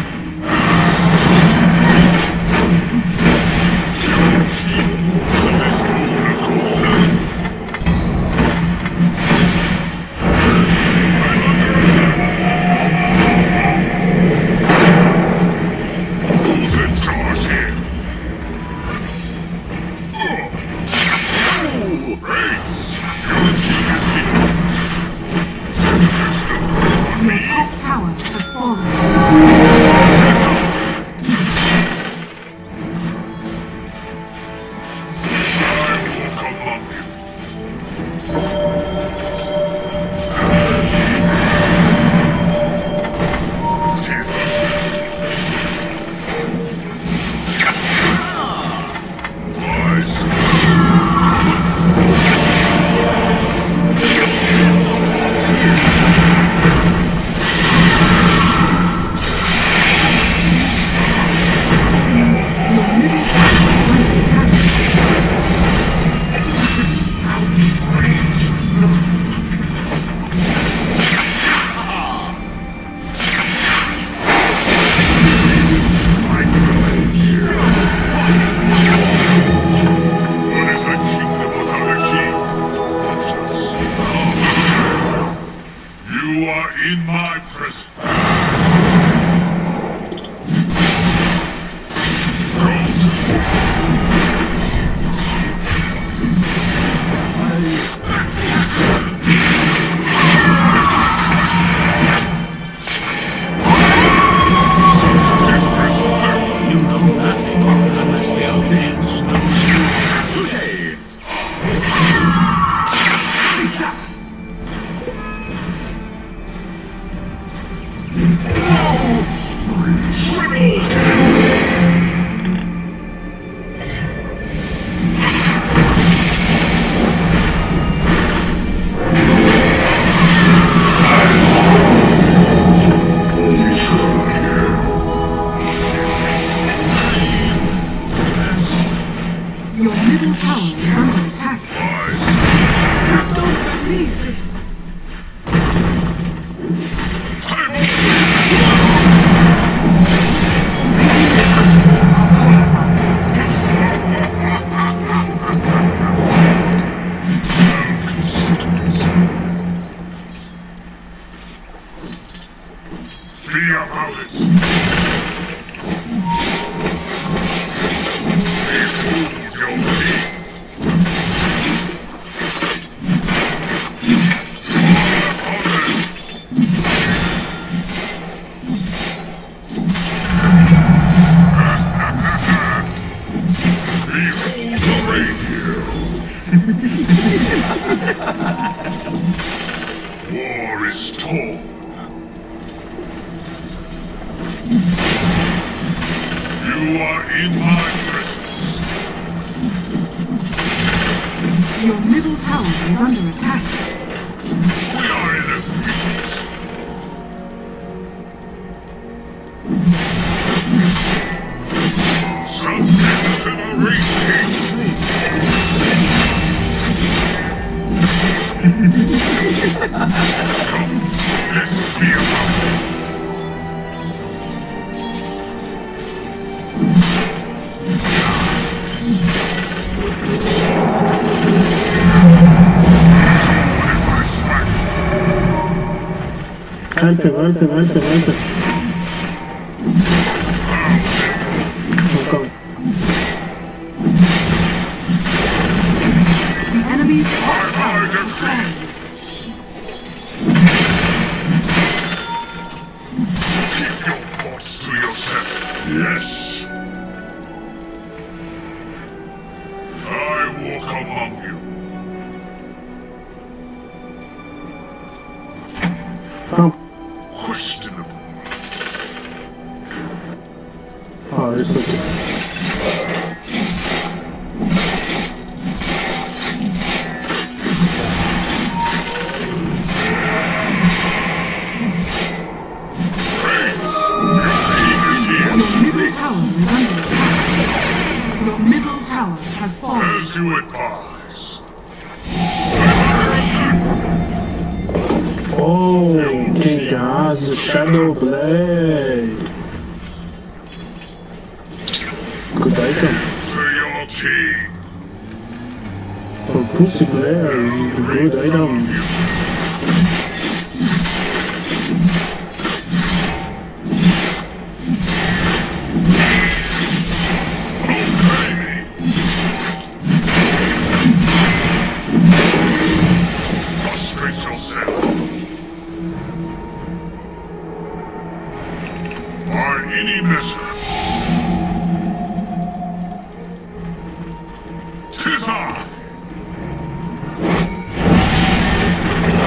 Who's in charge here? Race! in my presence. You know nothing unless the officials know. Touché! Your middle tower is under attack. I don't believe this. Be about it. Behold your king. Behold the radio. War is torn. You are in my presence. Your middle tower is under attack. We are in agreement. Subject to the rating. Come, let's be about it. Alter. Okay. The enemy's top I tower is agree. slain. Keep your thoughts to yourself. Yes. I walk among you. Come. Questionable. Oh, it's okay. Your middle tower is under attack. Your middle tower has fallen. As you advise. Oh, King Jazz, Shadow Blade. Good item. To your king. For Pussy Blair, it's a good item. Prostrate yourself. By any measure. 'Tis I.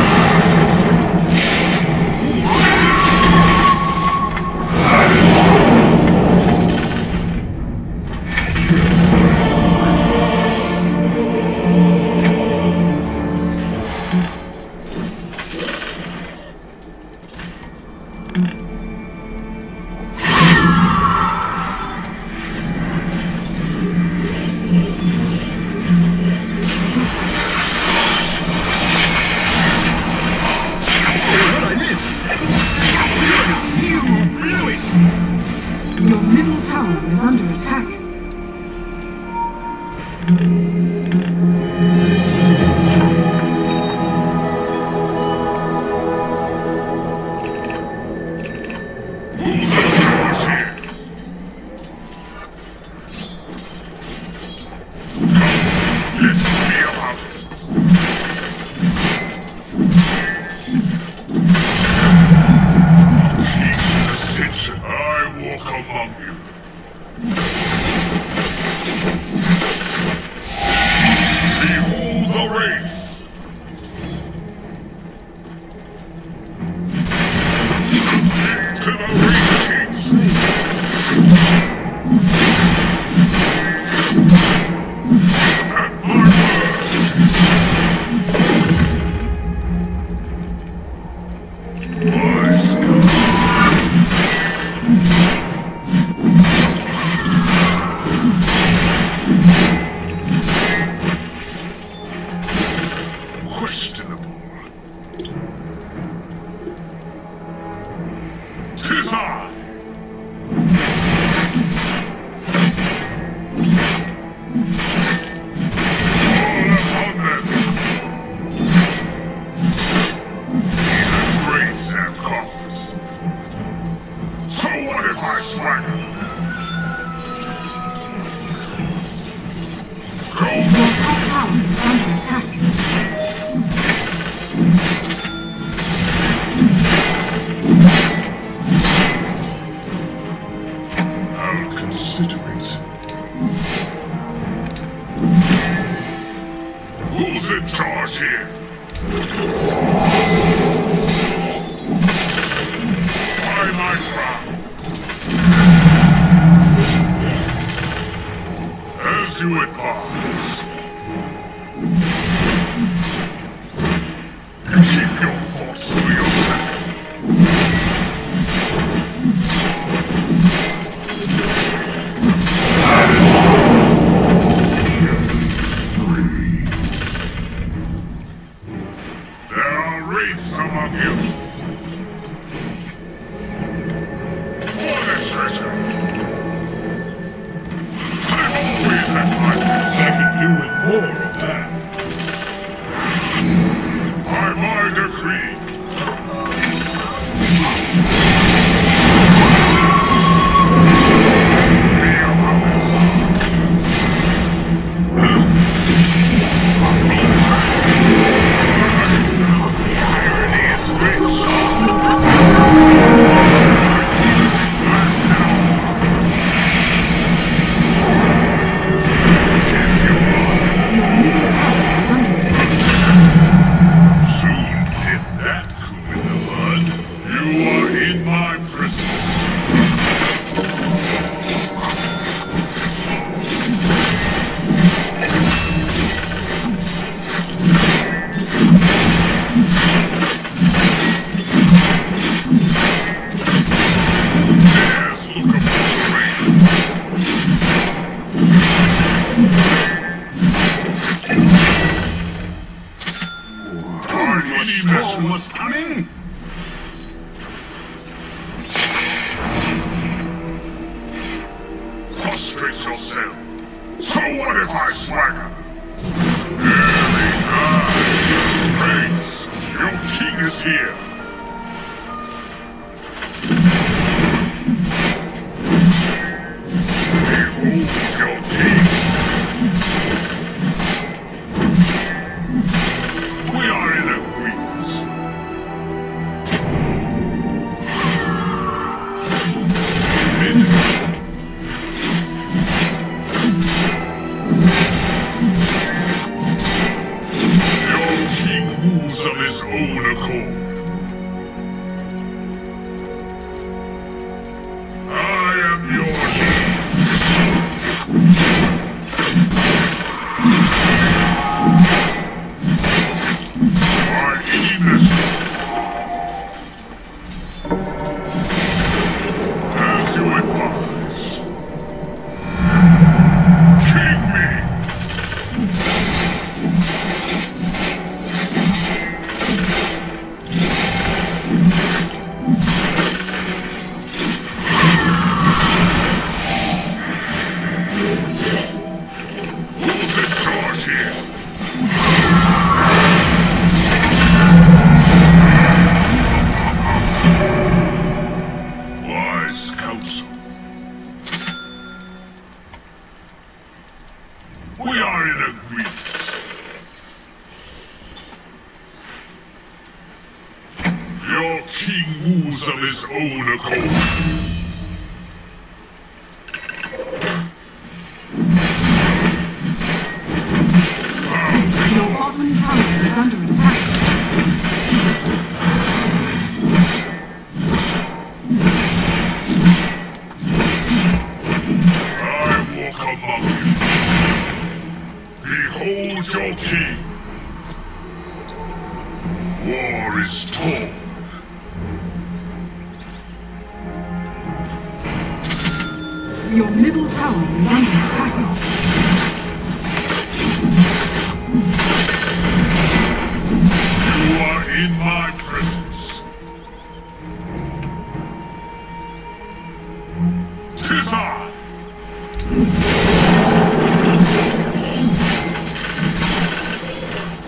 questionable. 'Tis I! All upon them! Even greats have cause. So what if I swagger? Your top tower is under attack. I'll consider it. Who's in charge here? By my crown. As you advise. Keep your thoughts to yourself. There are wraiths among you. For the treasure. I'm always at my best. I can do with more of that. By my decree. Be about it. Irony is rich. Soon hit that coup in the bud. You are in my prison. Yes, look up the rain. Any storm was coming? Prostrate yourself. So what if I swagger? Very nice. Praise. Your king is here. Behold your king. We are in agreement. Your king moves of his own accord. I am your king. By any measure. As you advise. King me. Who's in charge here? Wise counsel. We are in agreement. Your king moves of his own accord. Your bottom tower is under attack. I walk among you. Behold your king. War is torn. Your middle tower is under attack.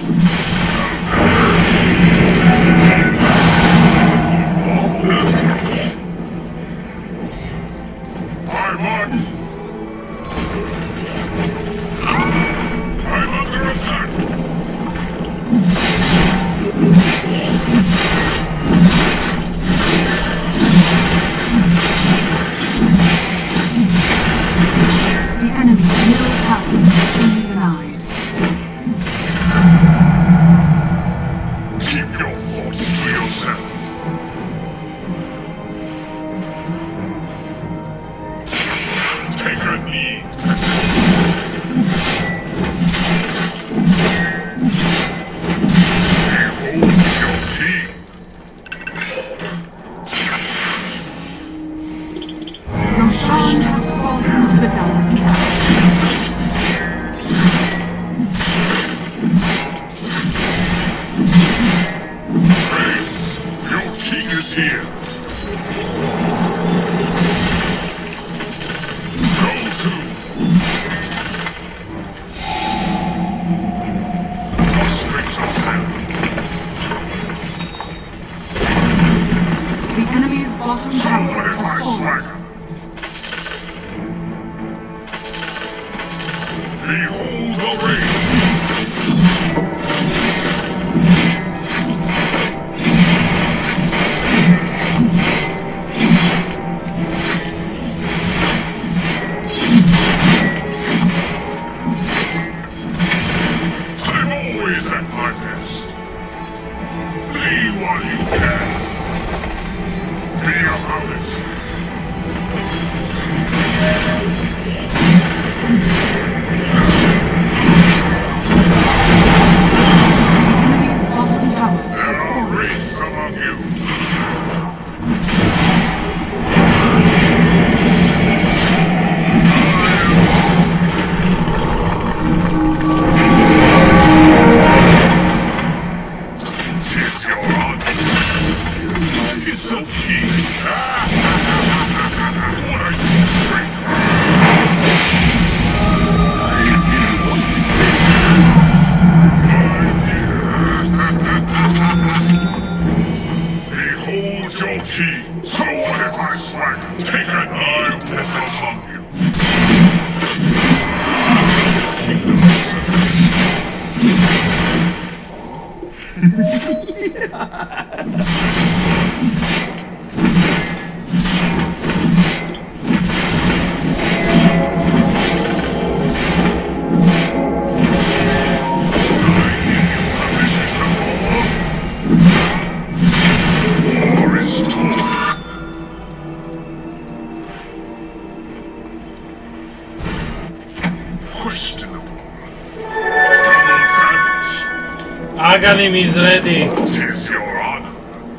Aghanim is ready. Tis your honor.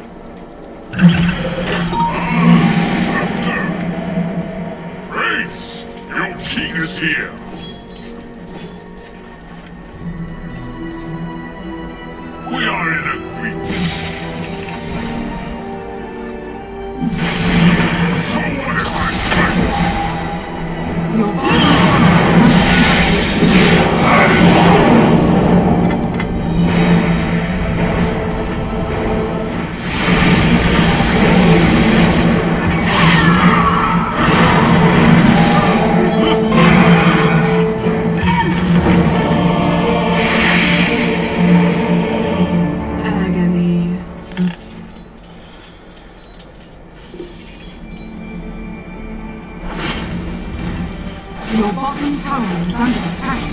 Scepter. Wraiths, your king is here. We are in agreement. So what if I fight? Your bottom tower is under attack.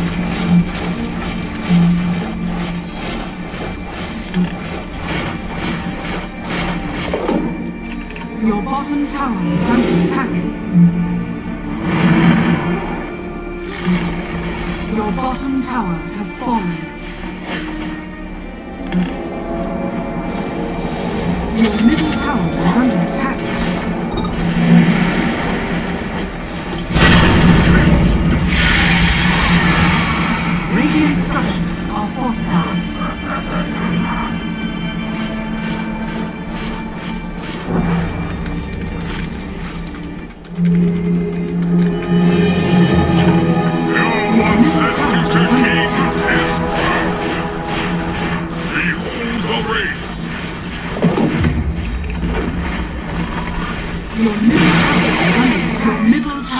Your bottom tower is under attack. Your bottom tower has fallen. Your middle tower is under attack. Radiant structures are fortified. No one says to king is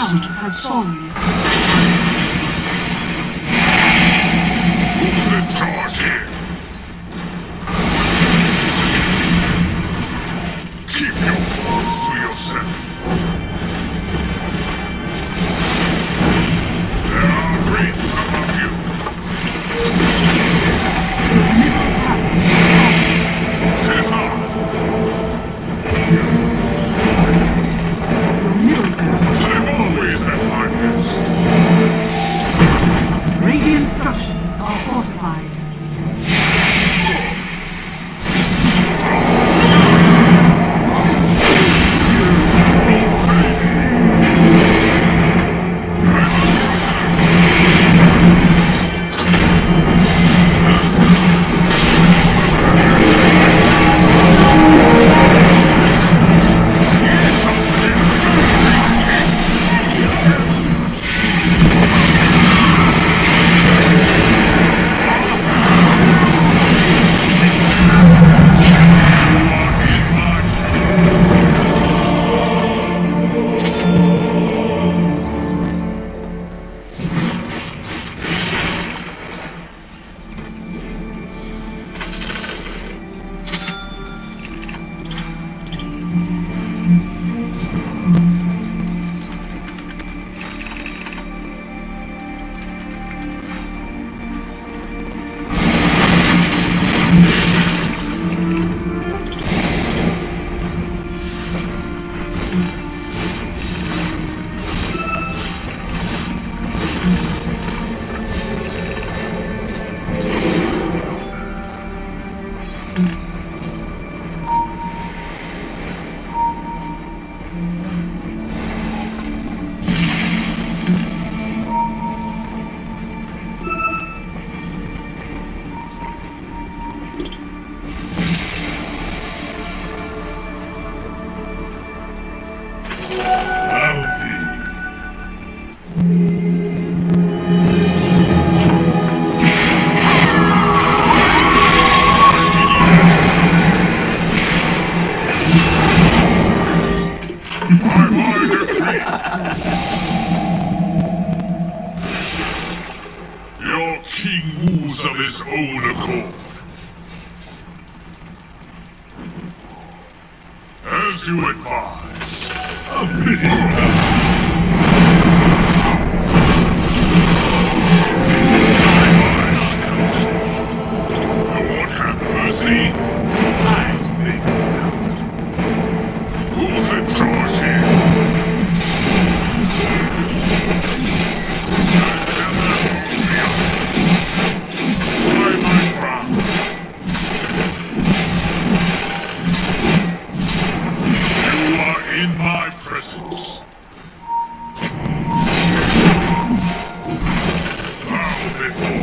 tower has fallen. Who's in charge here? Keep your thoughts to yourself. There are rings above you. Tis on. I'm always at my best. Radiant structures are fortified. Your king moves of his own accord. As you advise, a fitting Lord have mercy. I think not. Who's in charge here? In my presence. Bow before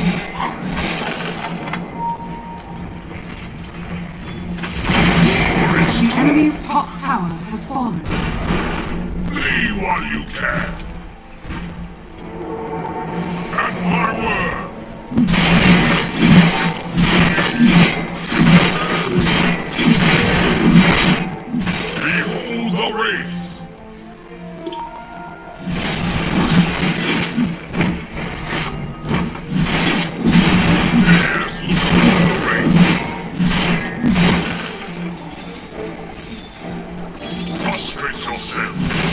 The enemy's top tower has fallen. Flee while you can. At my word. Behold the wraith. Prostrate yourself.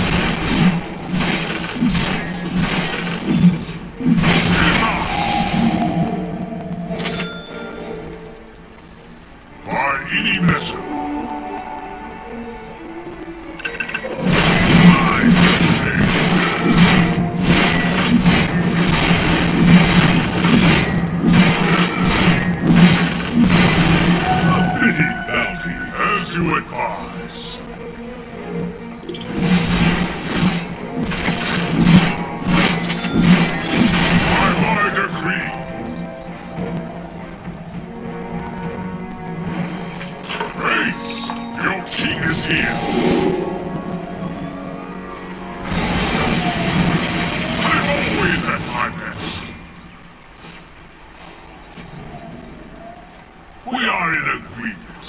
By any measure. A fitting bounty, as you advise. By my decree. Wraith, your king is here. I'm always at my best. We are in agreement.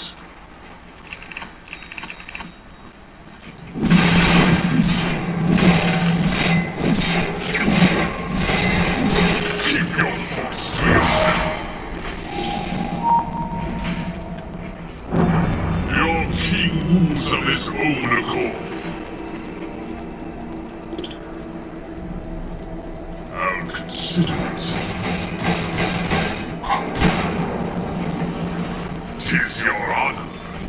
moves of his own accord. I'll consider it. 'Tis your honor.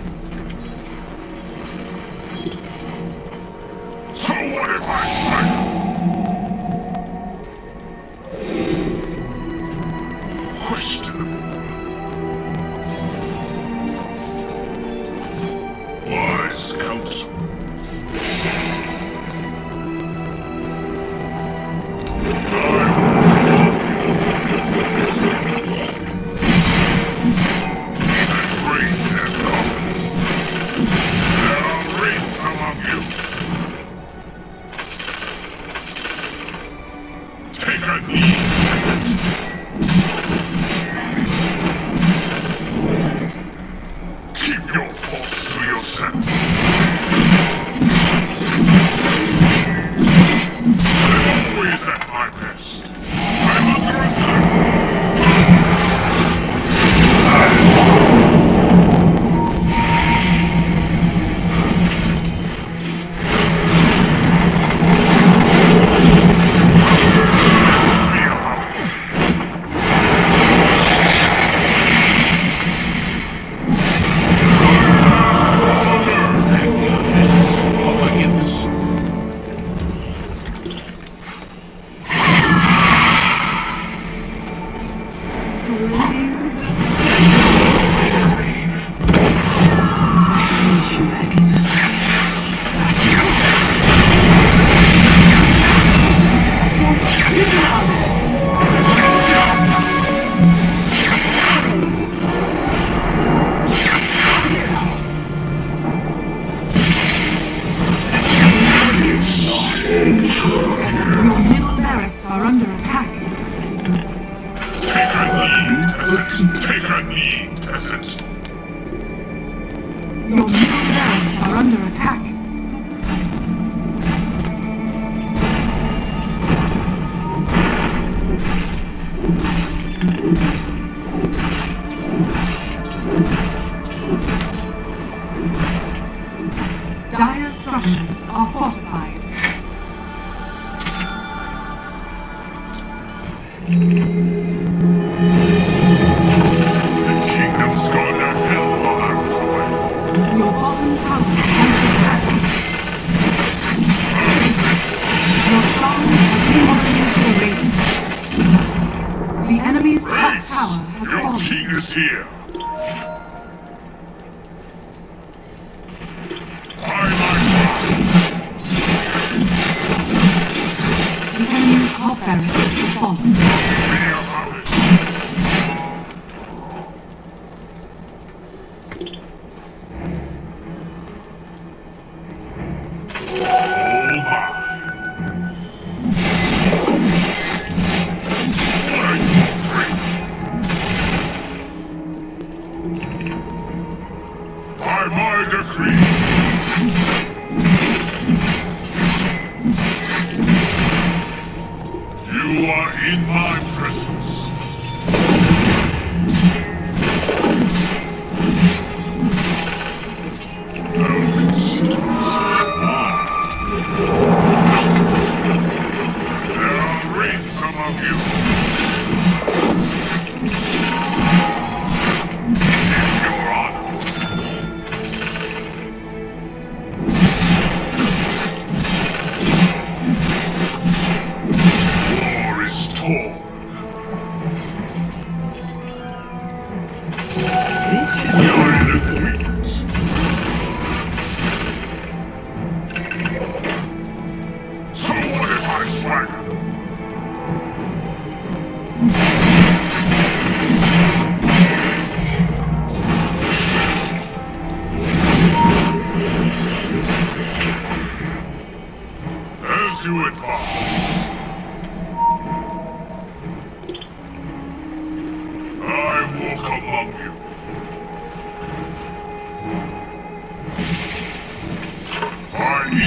So what if I strike? Questionable. Wise counsel. Dire structures are fortified. The kingdom's gone to hell while I was away. Your bottom tower is under attack. Your song has been radiant. The enemy's top tower has Your fallen. king is here. The enemy's top barracks has fallen. By my decree. You are in my presence. I'll consider it. There are wraiths among you. It's your honor. War is torn. You're in agreement. So what if I swagger? As you advise. I walk among you. I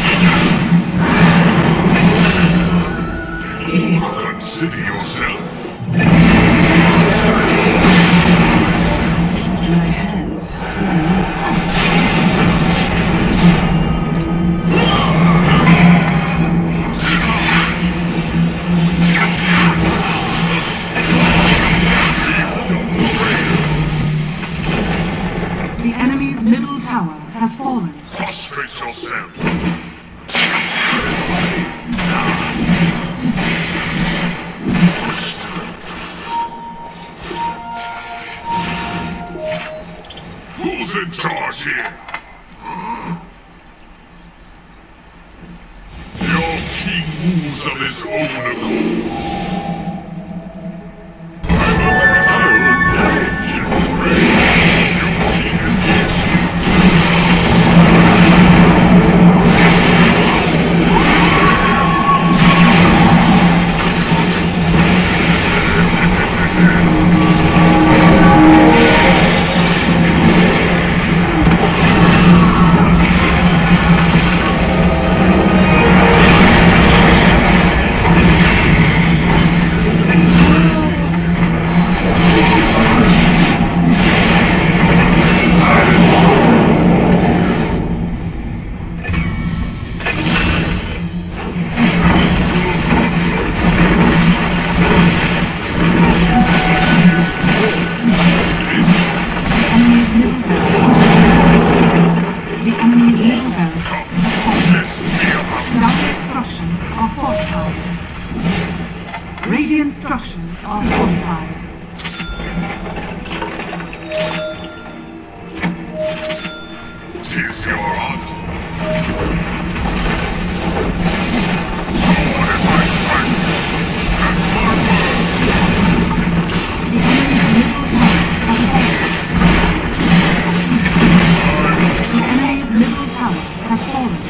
eat. Consider yourself. My hands. middle tower has fallen. Prostrate yourself. Who's in charge here? Your king moves of his own accord. Radiant structures are fortified. Tis your honor. The enemy's middle tower has fallen.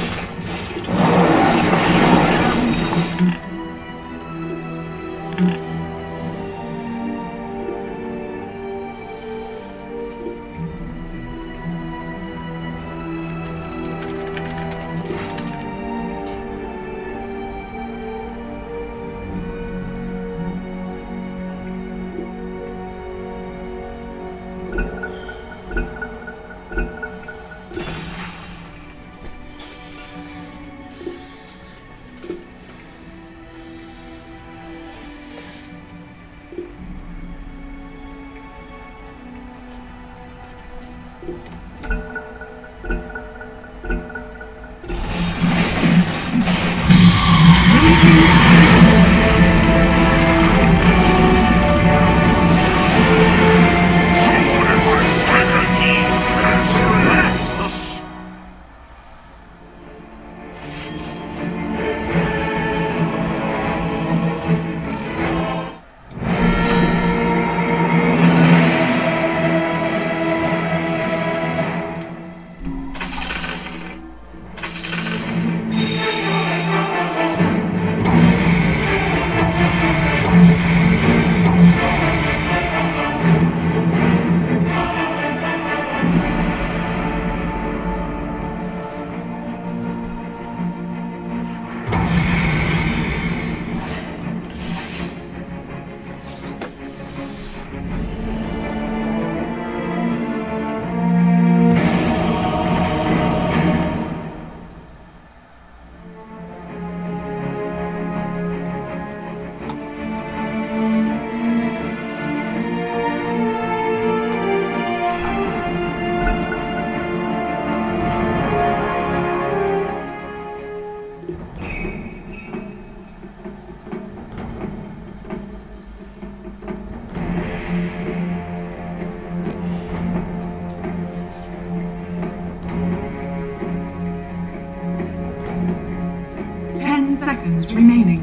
Seconds remaining.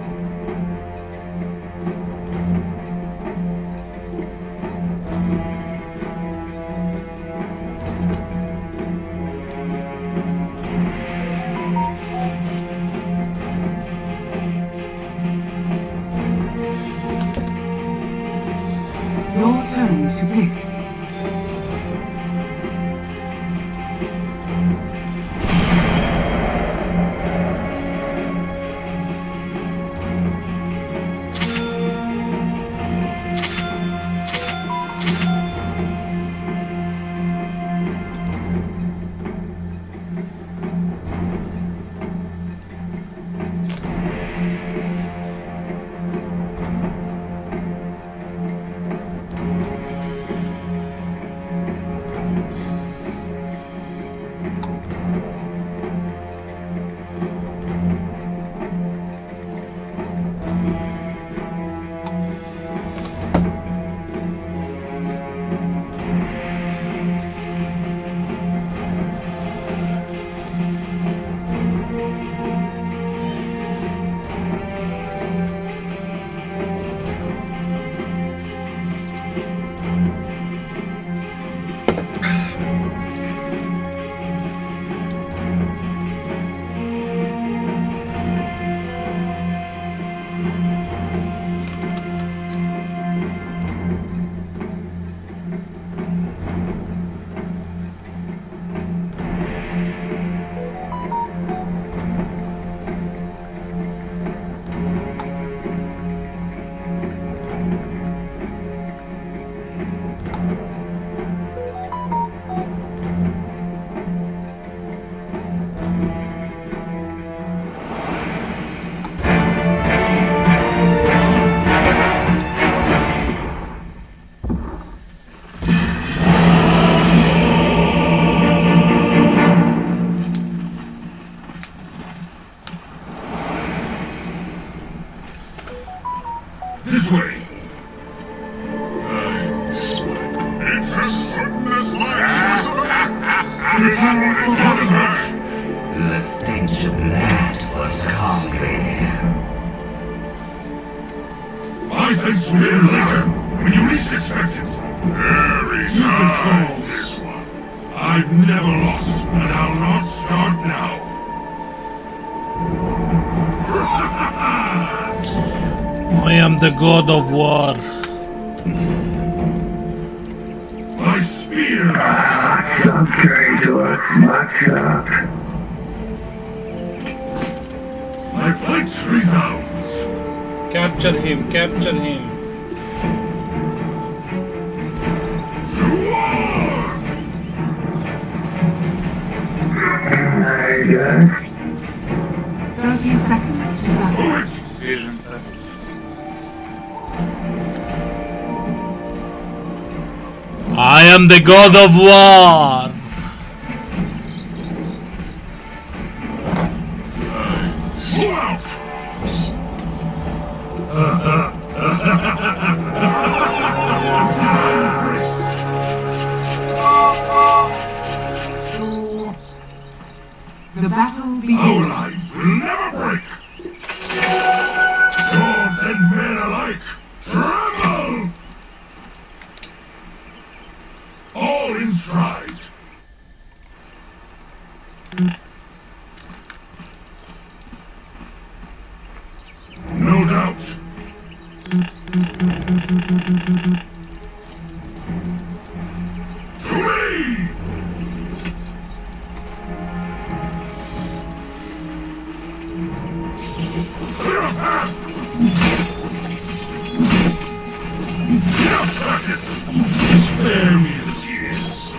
Your turn to pick. The stench of that was costly. My thanks will be later, when you least expect it. Very nice. You can call this one. I've never lost, and I'll not start now. I am the god of war. My spear! Some traitors, what's up? My plate resounds. Capture him, capture him. To war! 30 seconds to battle. Vision. I am the god of war. Pull out! The battle begins. Our lines will never break! Gods and men alike, tremble! All in stride. No doubt. To me! Clear a path! Enough practice! Spare me the tears.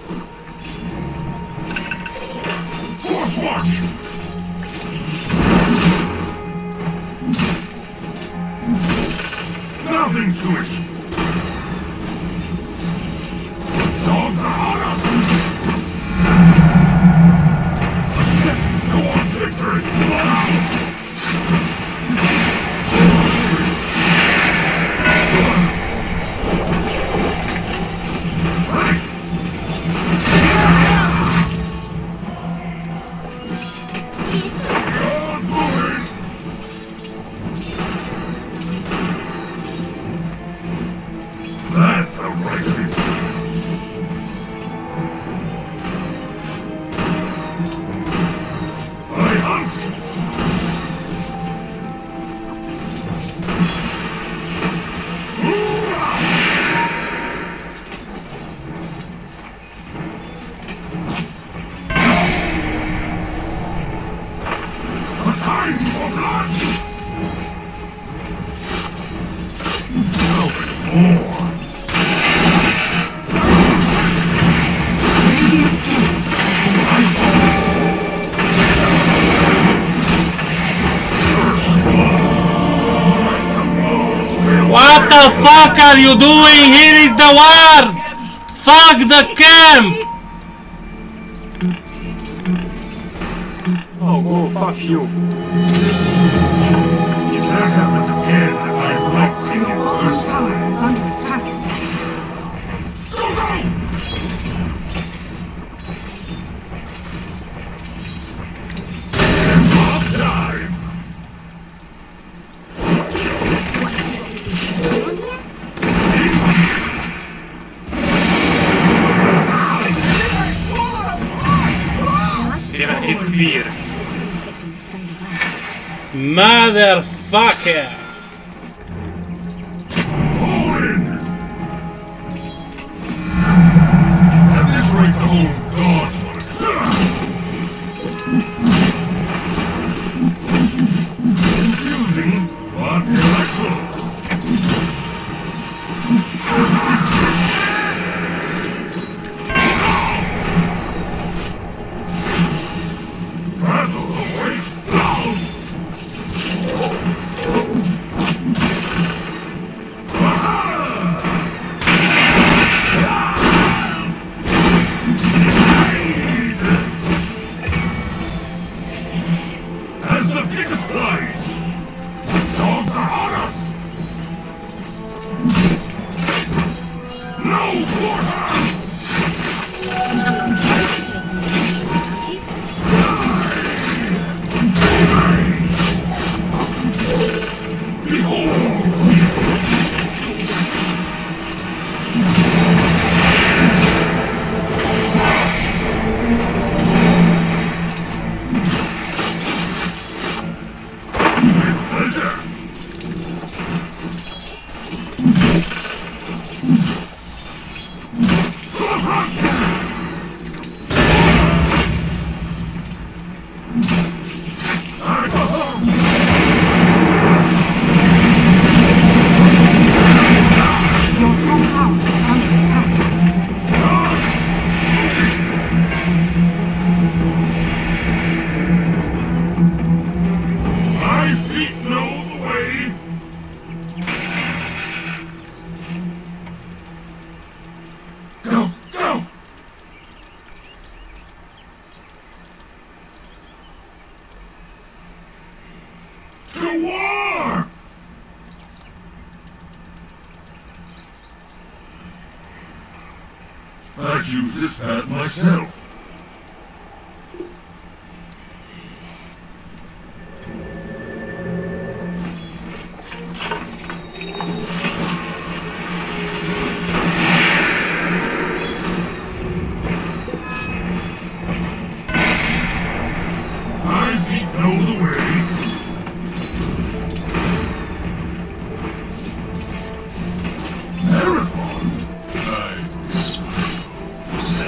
Force march! Nothing to it! Dogs are on us! A step towards victory! That's a right of it. I hunt. A time for blood. More. What the fuck are you doing? Here is the war! Fuck the camp! Oh, go fuck you. If that happens again, I might take it Our tower is under attack. Go, go! Mob time! Yeah, it's fear. Motherfucker! Pull in! At this rate, the whole god confusing, but delightful. Battle awaits now! Aha! I choose this path myself. Know the way. Marathon. I suppose.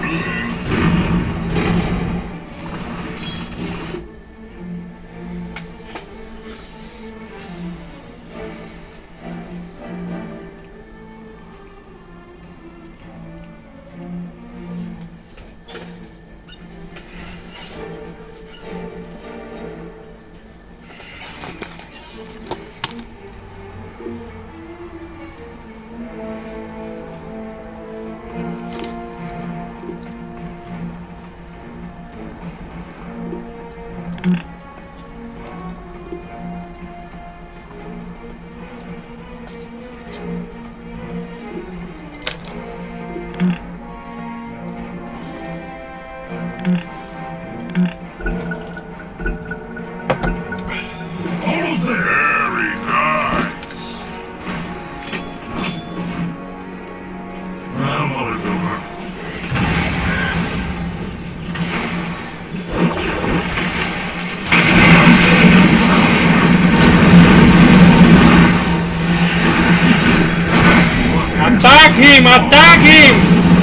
Attack him! Attack him!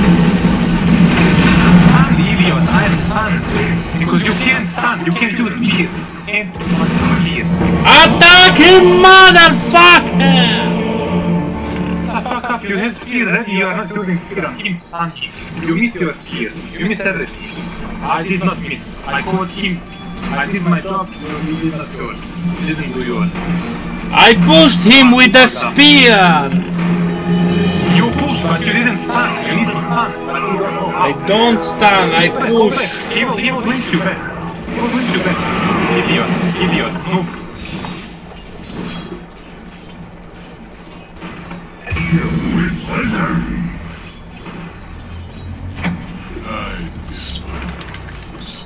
Stand, idiot! I'm stunned. Because you can't stand. You can't do speed. You can't speed. Attack him, motherfucker! Fuck up. You have speed ready. You are not using speed on him to stun him. You miss your speed. You miss everything. I did not miss. I caught him. I did my job. You did not yours. You didn't do yours. I pushed him with a spear! You pushed, but you didn't stun. You need to stun. I don't stun, I push. He will link you back. He will link you back. Idiot, noob. With pleasure. I suppose.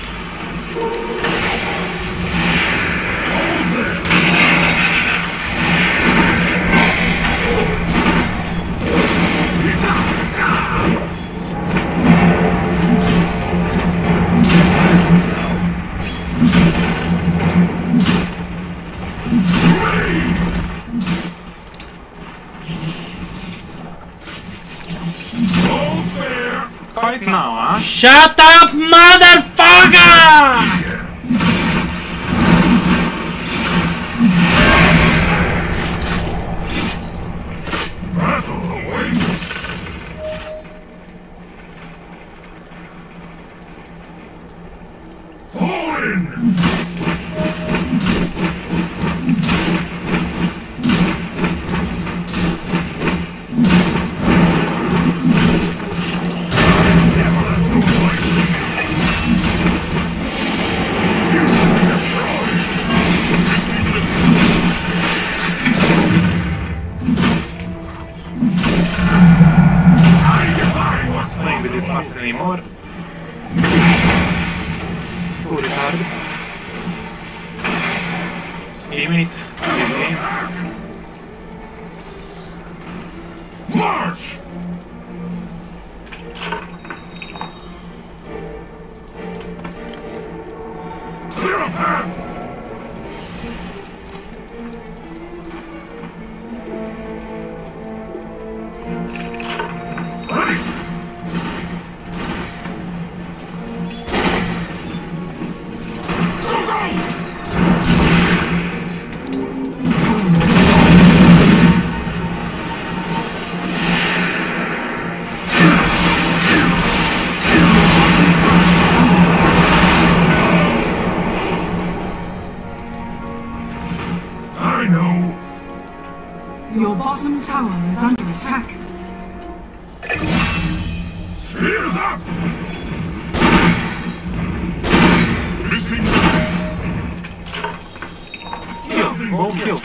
Fight now, huh? Shut up, motherfucker! Battle awaits. Fall in. Anymore. Too retarded. Aim it. Aim. March! Clear a path! Ready! Your bottom tower is under attack. Spears up! Missing. Kill.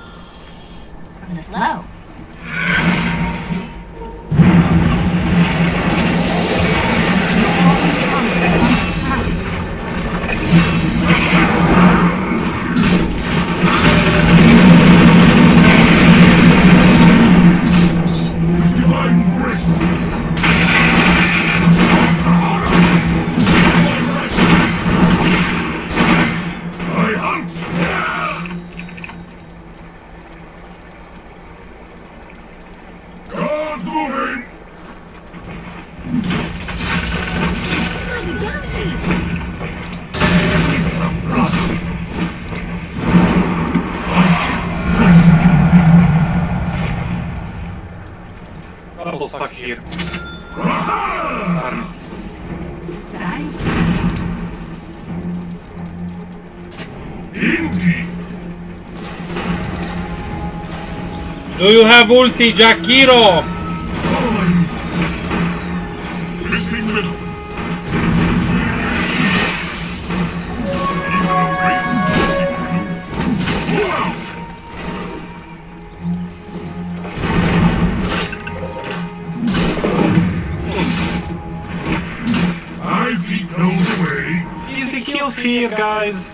From the slow. Double stuck here. Thanks. Do you have ulti, Jakiro? Missing middle. I've been blown away. Easy kills here, guys.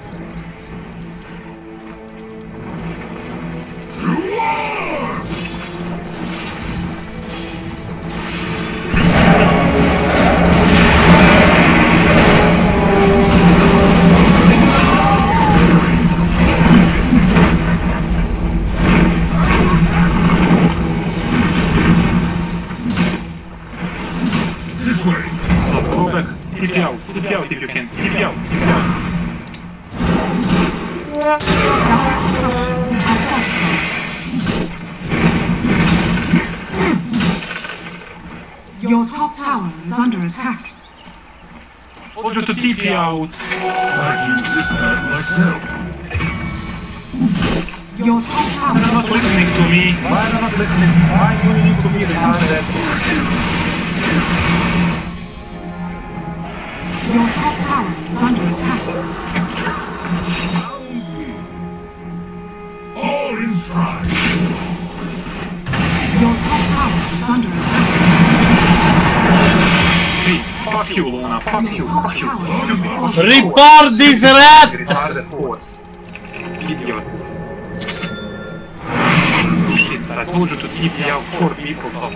This way. Go back. TP out. TP out if you can. TP out. Your top tower is under attack. Told you to TP out. I used this path myself. Your top tower Why are you not listening to me? Why are you not listening? Why do you need to be retarded? Your top tower is under attack. All in stride. Your top tower is under attack. See, fuck you, Luna. Fuck you. Fuck you. Report this rat! Retarded horse. Idiots. Shit, I told you to TP out 4 people top.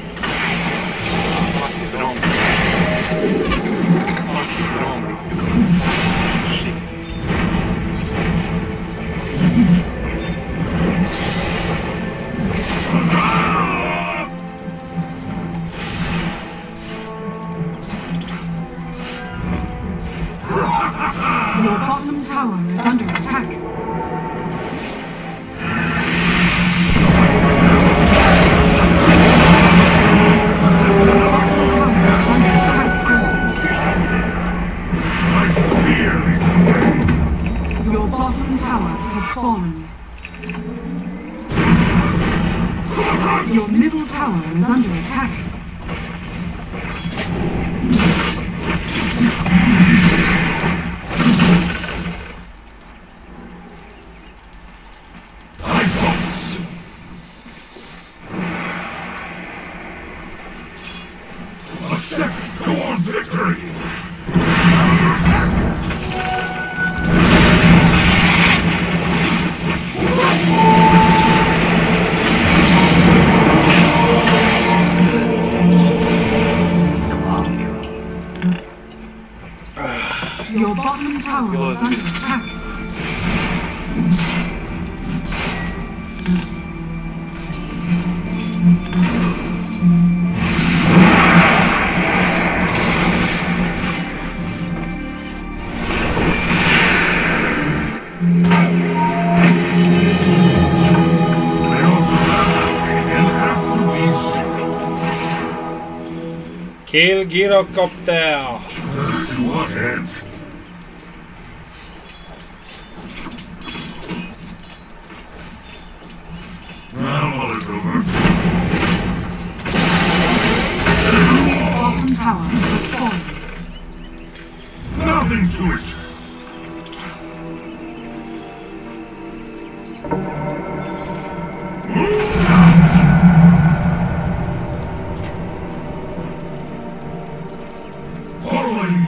What is wrong? What is wrong with you? Shit. Your bottom tower is under attack. Your bottom tower has fallen. Your middle tower is under attack. A step towards victory. Your bottom tower is under attack. Kill Gyrocopter! To what end? Now all is over. Bottom tower has fallen. Nothing to it. Following.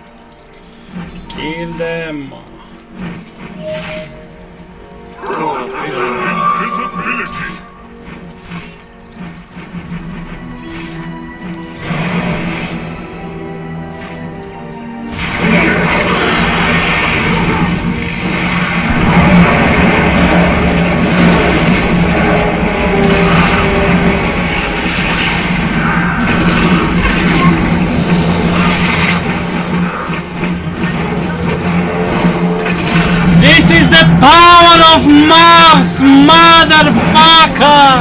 Kill them! Invisibility. of Mars, motherfucker!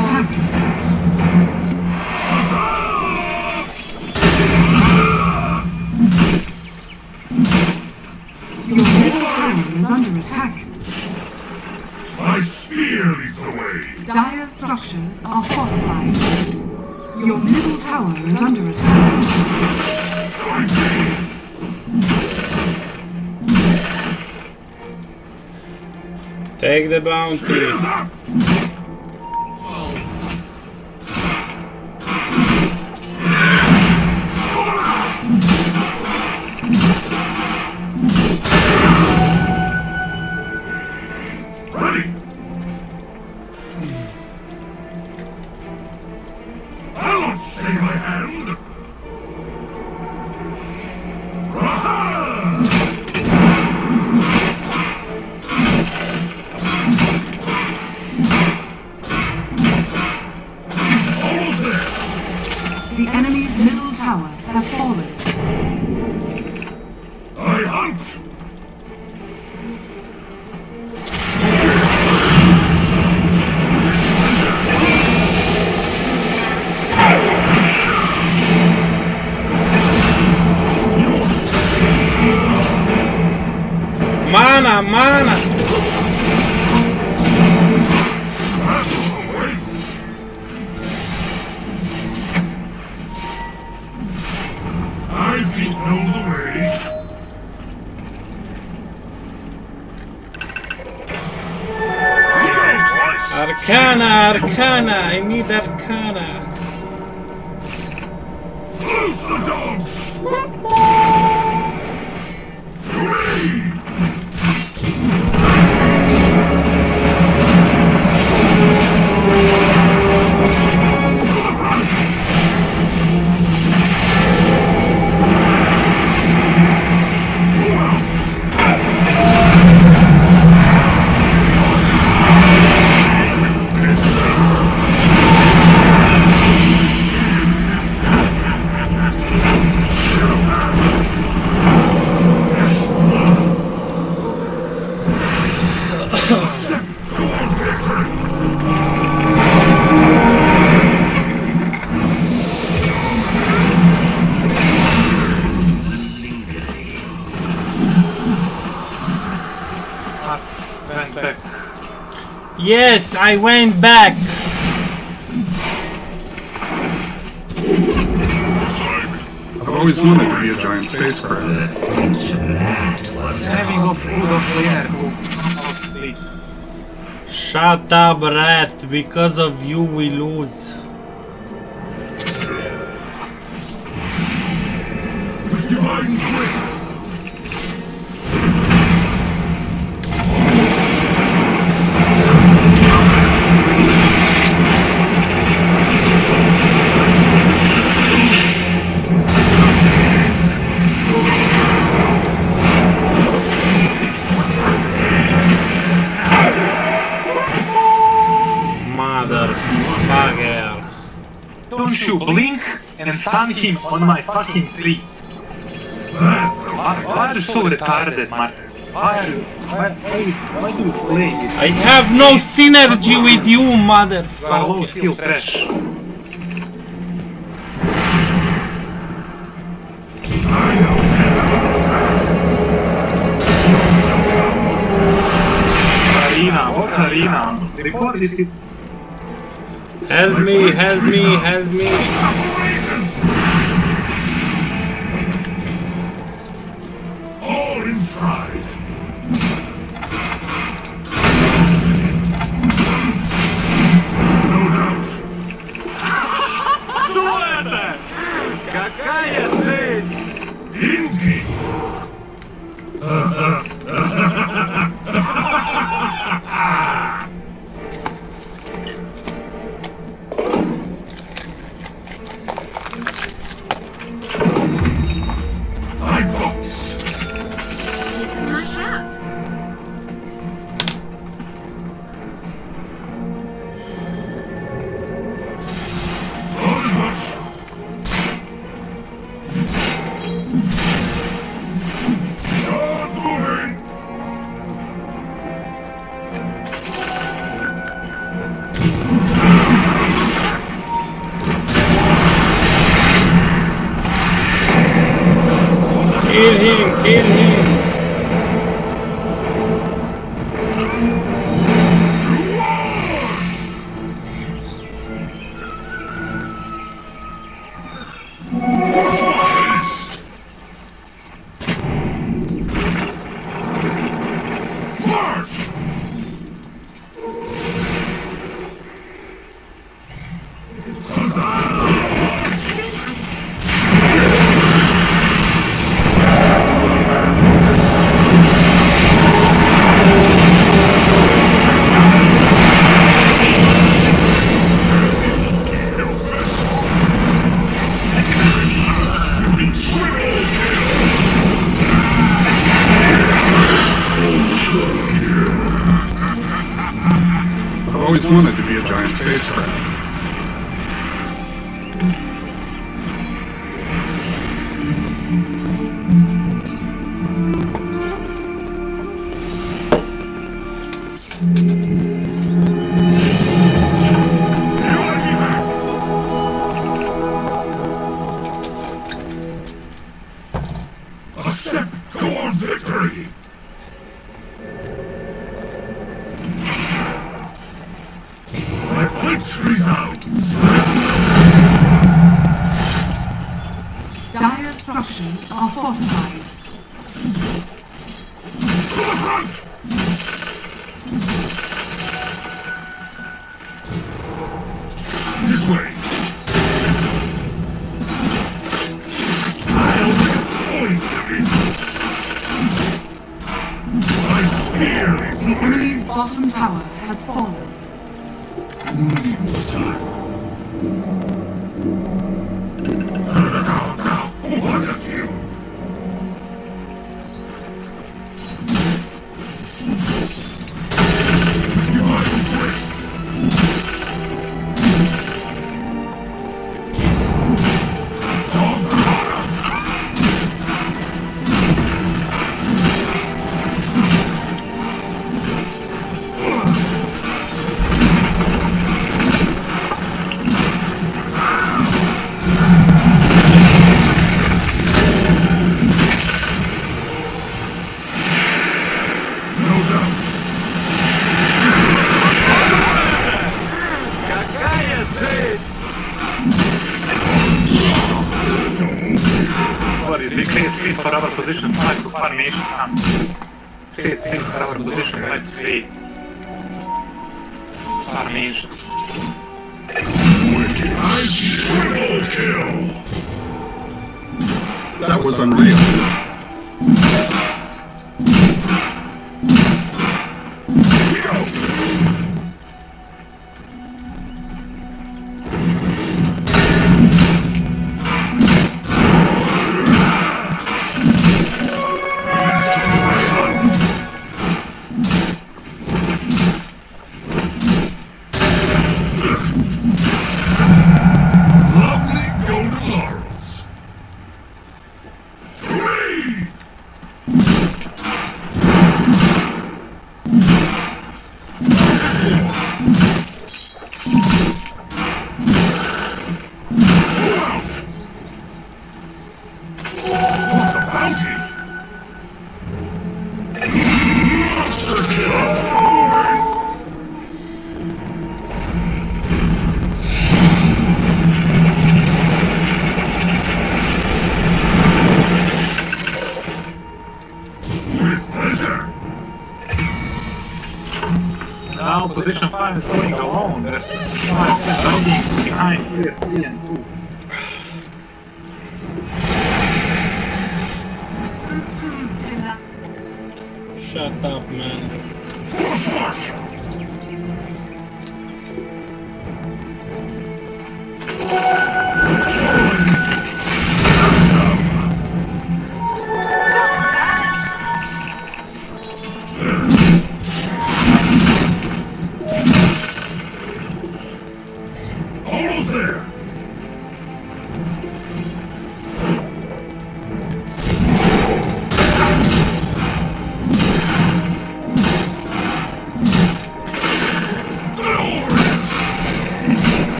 Your middle tower is under attack. My spear leads the way. Dire's structures are fortified. Your middle tower is under attack. Take the bounty. Ready. I'll not stay my hand. The enemy's middle tower has fallen. I hunt. Mana, mana! I feet know the way. Arcana, Arcana! I need Arcana! Loose the dogs! To me! Yes, I went back. I've always wanted to be a giant spacecraft. Shut up, rat. Because of you, we lose. With divine grace. Motherfucker. Don't you blink and stun him on my fucking tree. Why are you so retarded, Mars? Why do you play this? I have no synergy with you, You are low motherfucker. skill trash. Arena, what arena? Report this. Help me, help me, help me. All in stride. No doubt. Что это? Какая жизнь? Indeed. My box. This is my shaft. Forward march. Kill him, kill him. I've always wanted to be a giant spacecraft. A step towards victory! My voice resounds! Dire structures are fortified. To the front! This way! I'll make a point of it! My spear is The enemy's bottom tower has fallen. need more time. Now, what a few! Divine grace! Please for our position, fight to formation. Please for our position, fight to create formation. Triple kill! That was unreal. Now position 5 is going alone. There's 5 buildings behind here, 3 and 2. Shut up, man. Almost there!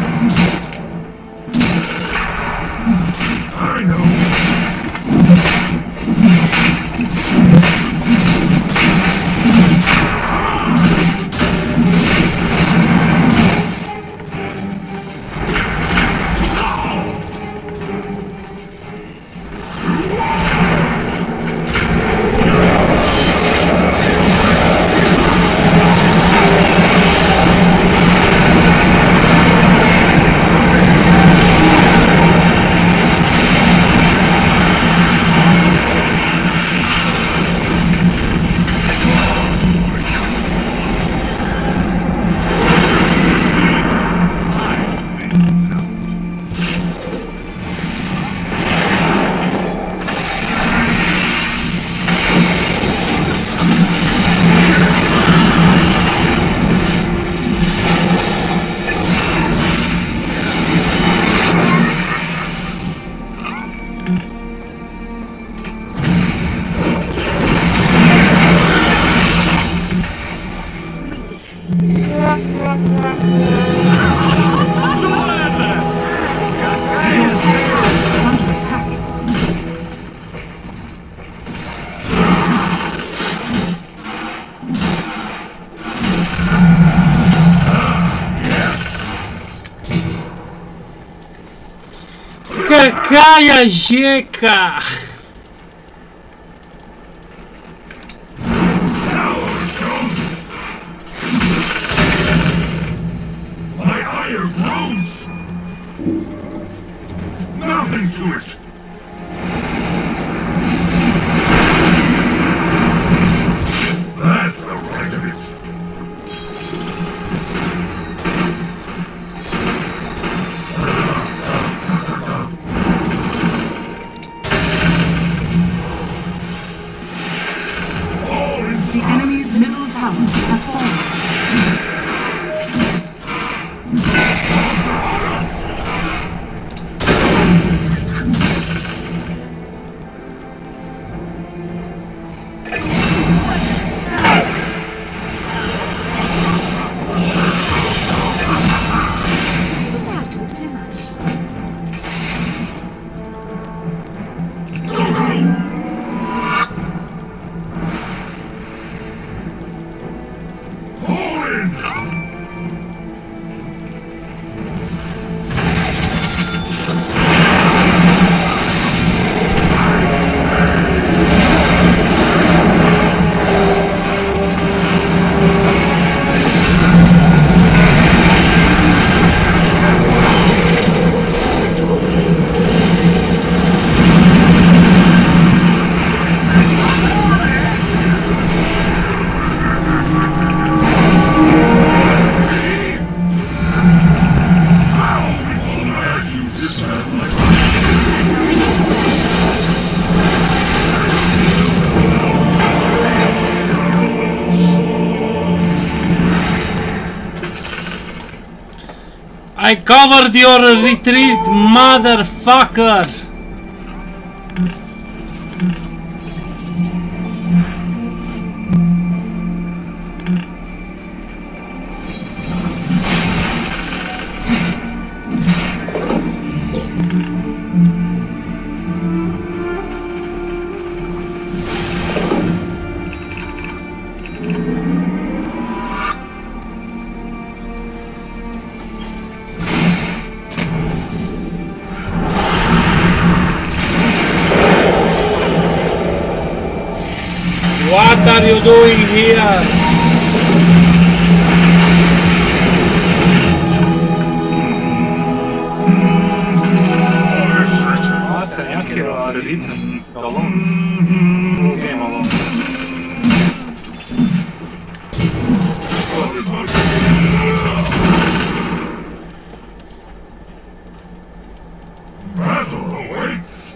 I know. Какая жека! My ire grows! Nothing to it! That's the right of it! The enemy's middle tower has fallen. I covered your retreat, motherfucker! What are you doing here? Sen jak je rhythm alone. Game alone. Battle awaits!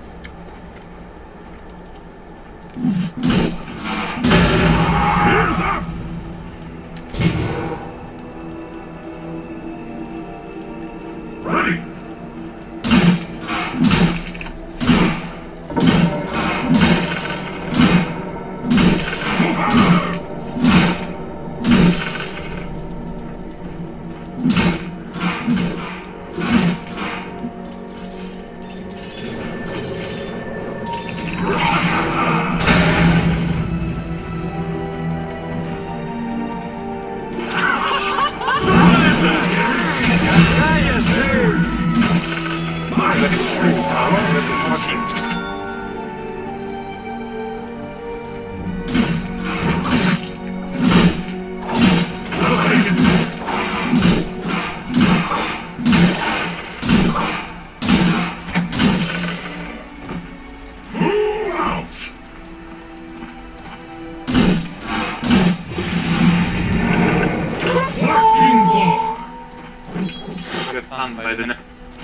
Spears up! Ready! By the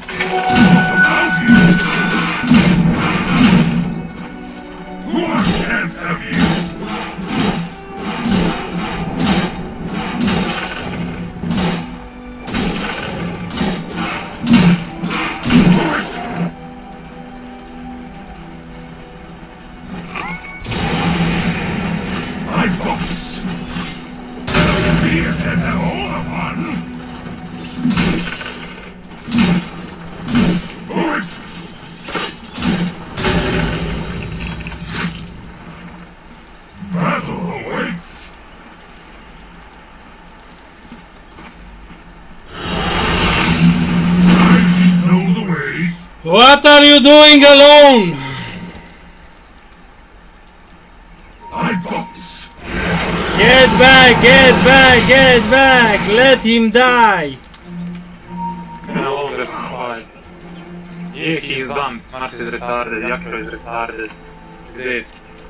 What chance have you? My books! Be it as all the fun! What are you doing alone? Get back, get back, get back! Let him die! No, that's fine. Yeah, he is done. Mars is retarded, Yakro is retarded. That's it.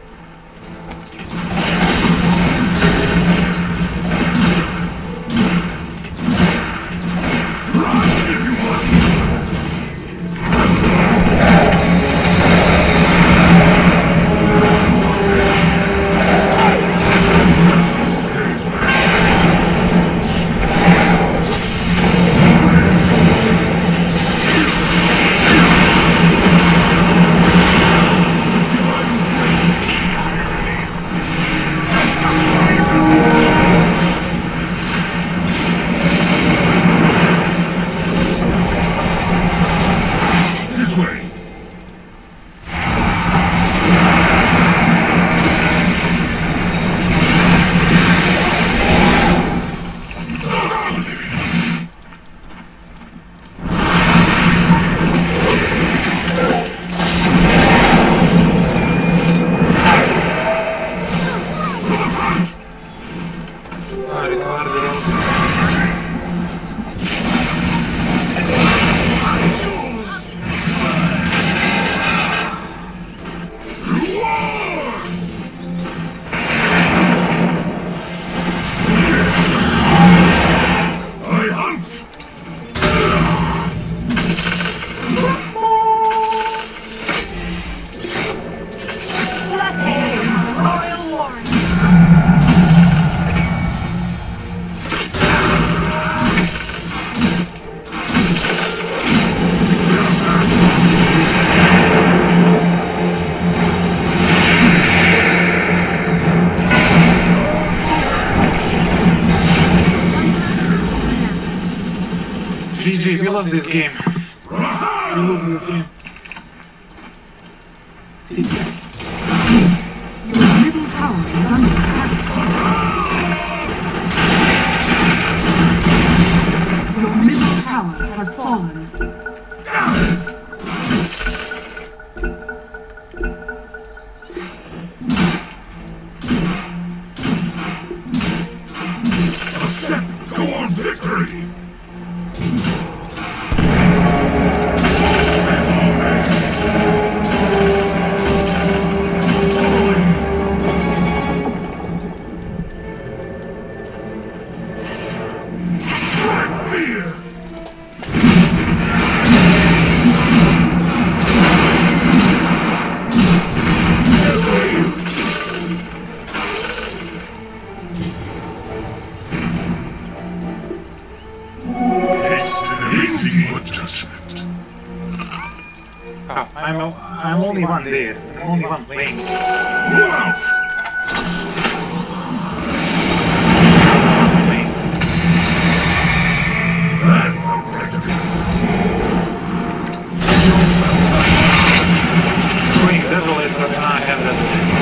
GG, we lost this game. We lost this game. Your middle tower is under attack. Your middle tower has fallen. A step towards victory! I'm only one there. I'm only one playing. That's the right of it. Going desolator and I have that.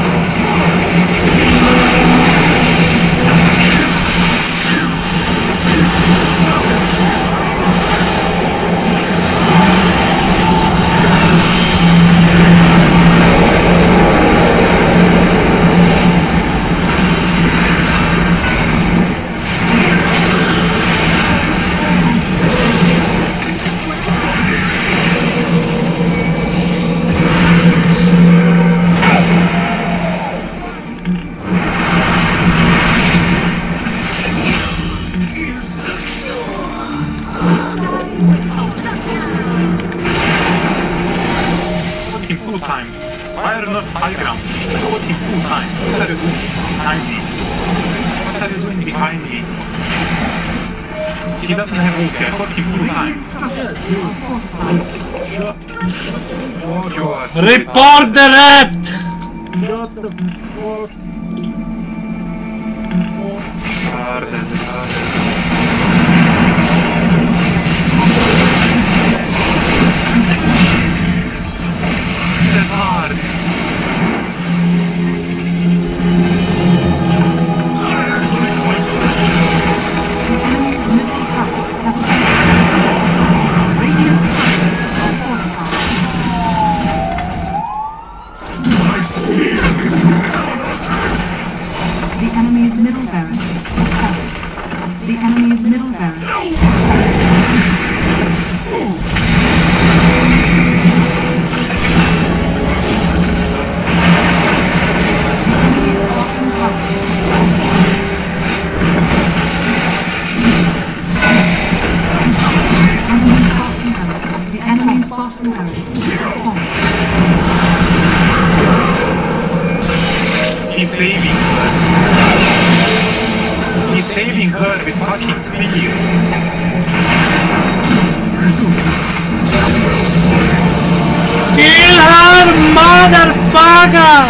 Fire not high ground. What is 2 times? What are you doing behind me? What are you doing behind me? He doesn't have ulti. I fought him 2 times. Report the rat! Shut the fuck. That's hard. saving her. He's saving her with fucking speed. Kill her, motherfucker!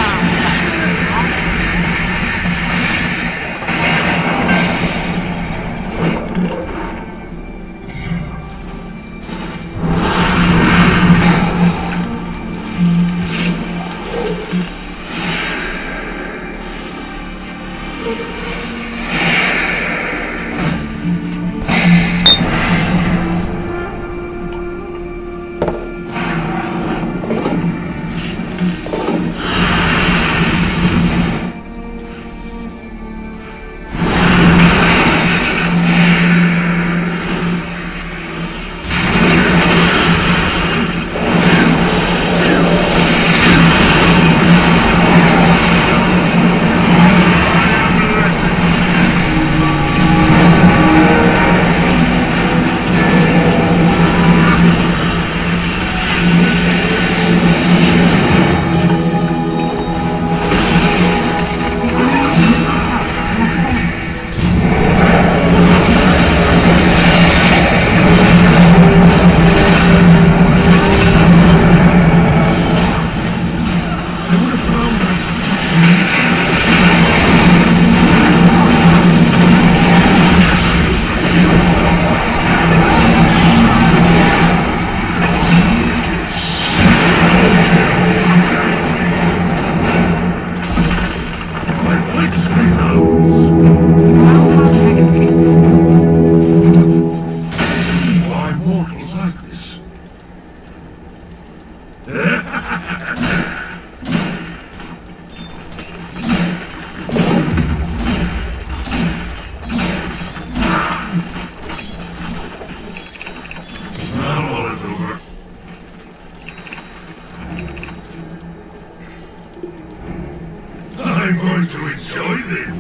I'm going to enjoy this.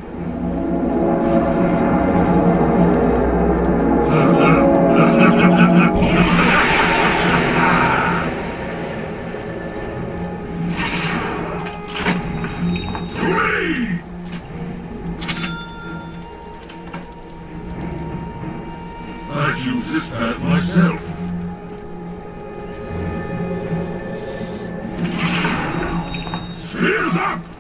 I choose this path myself. Spears up!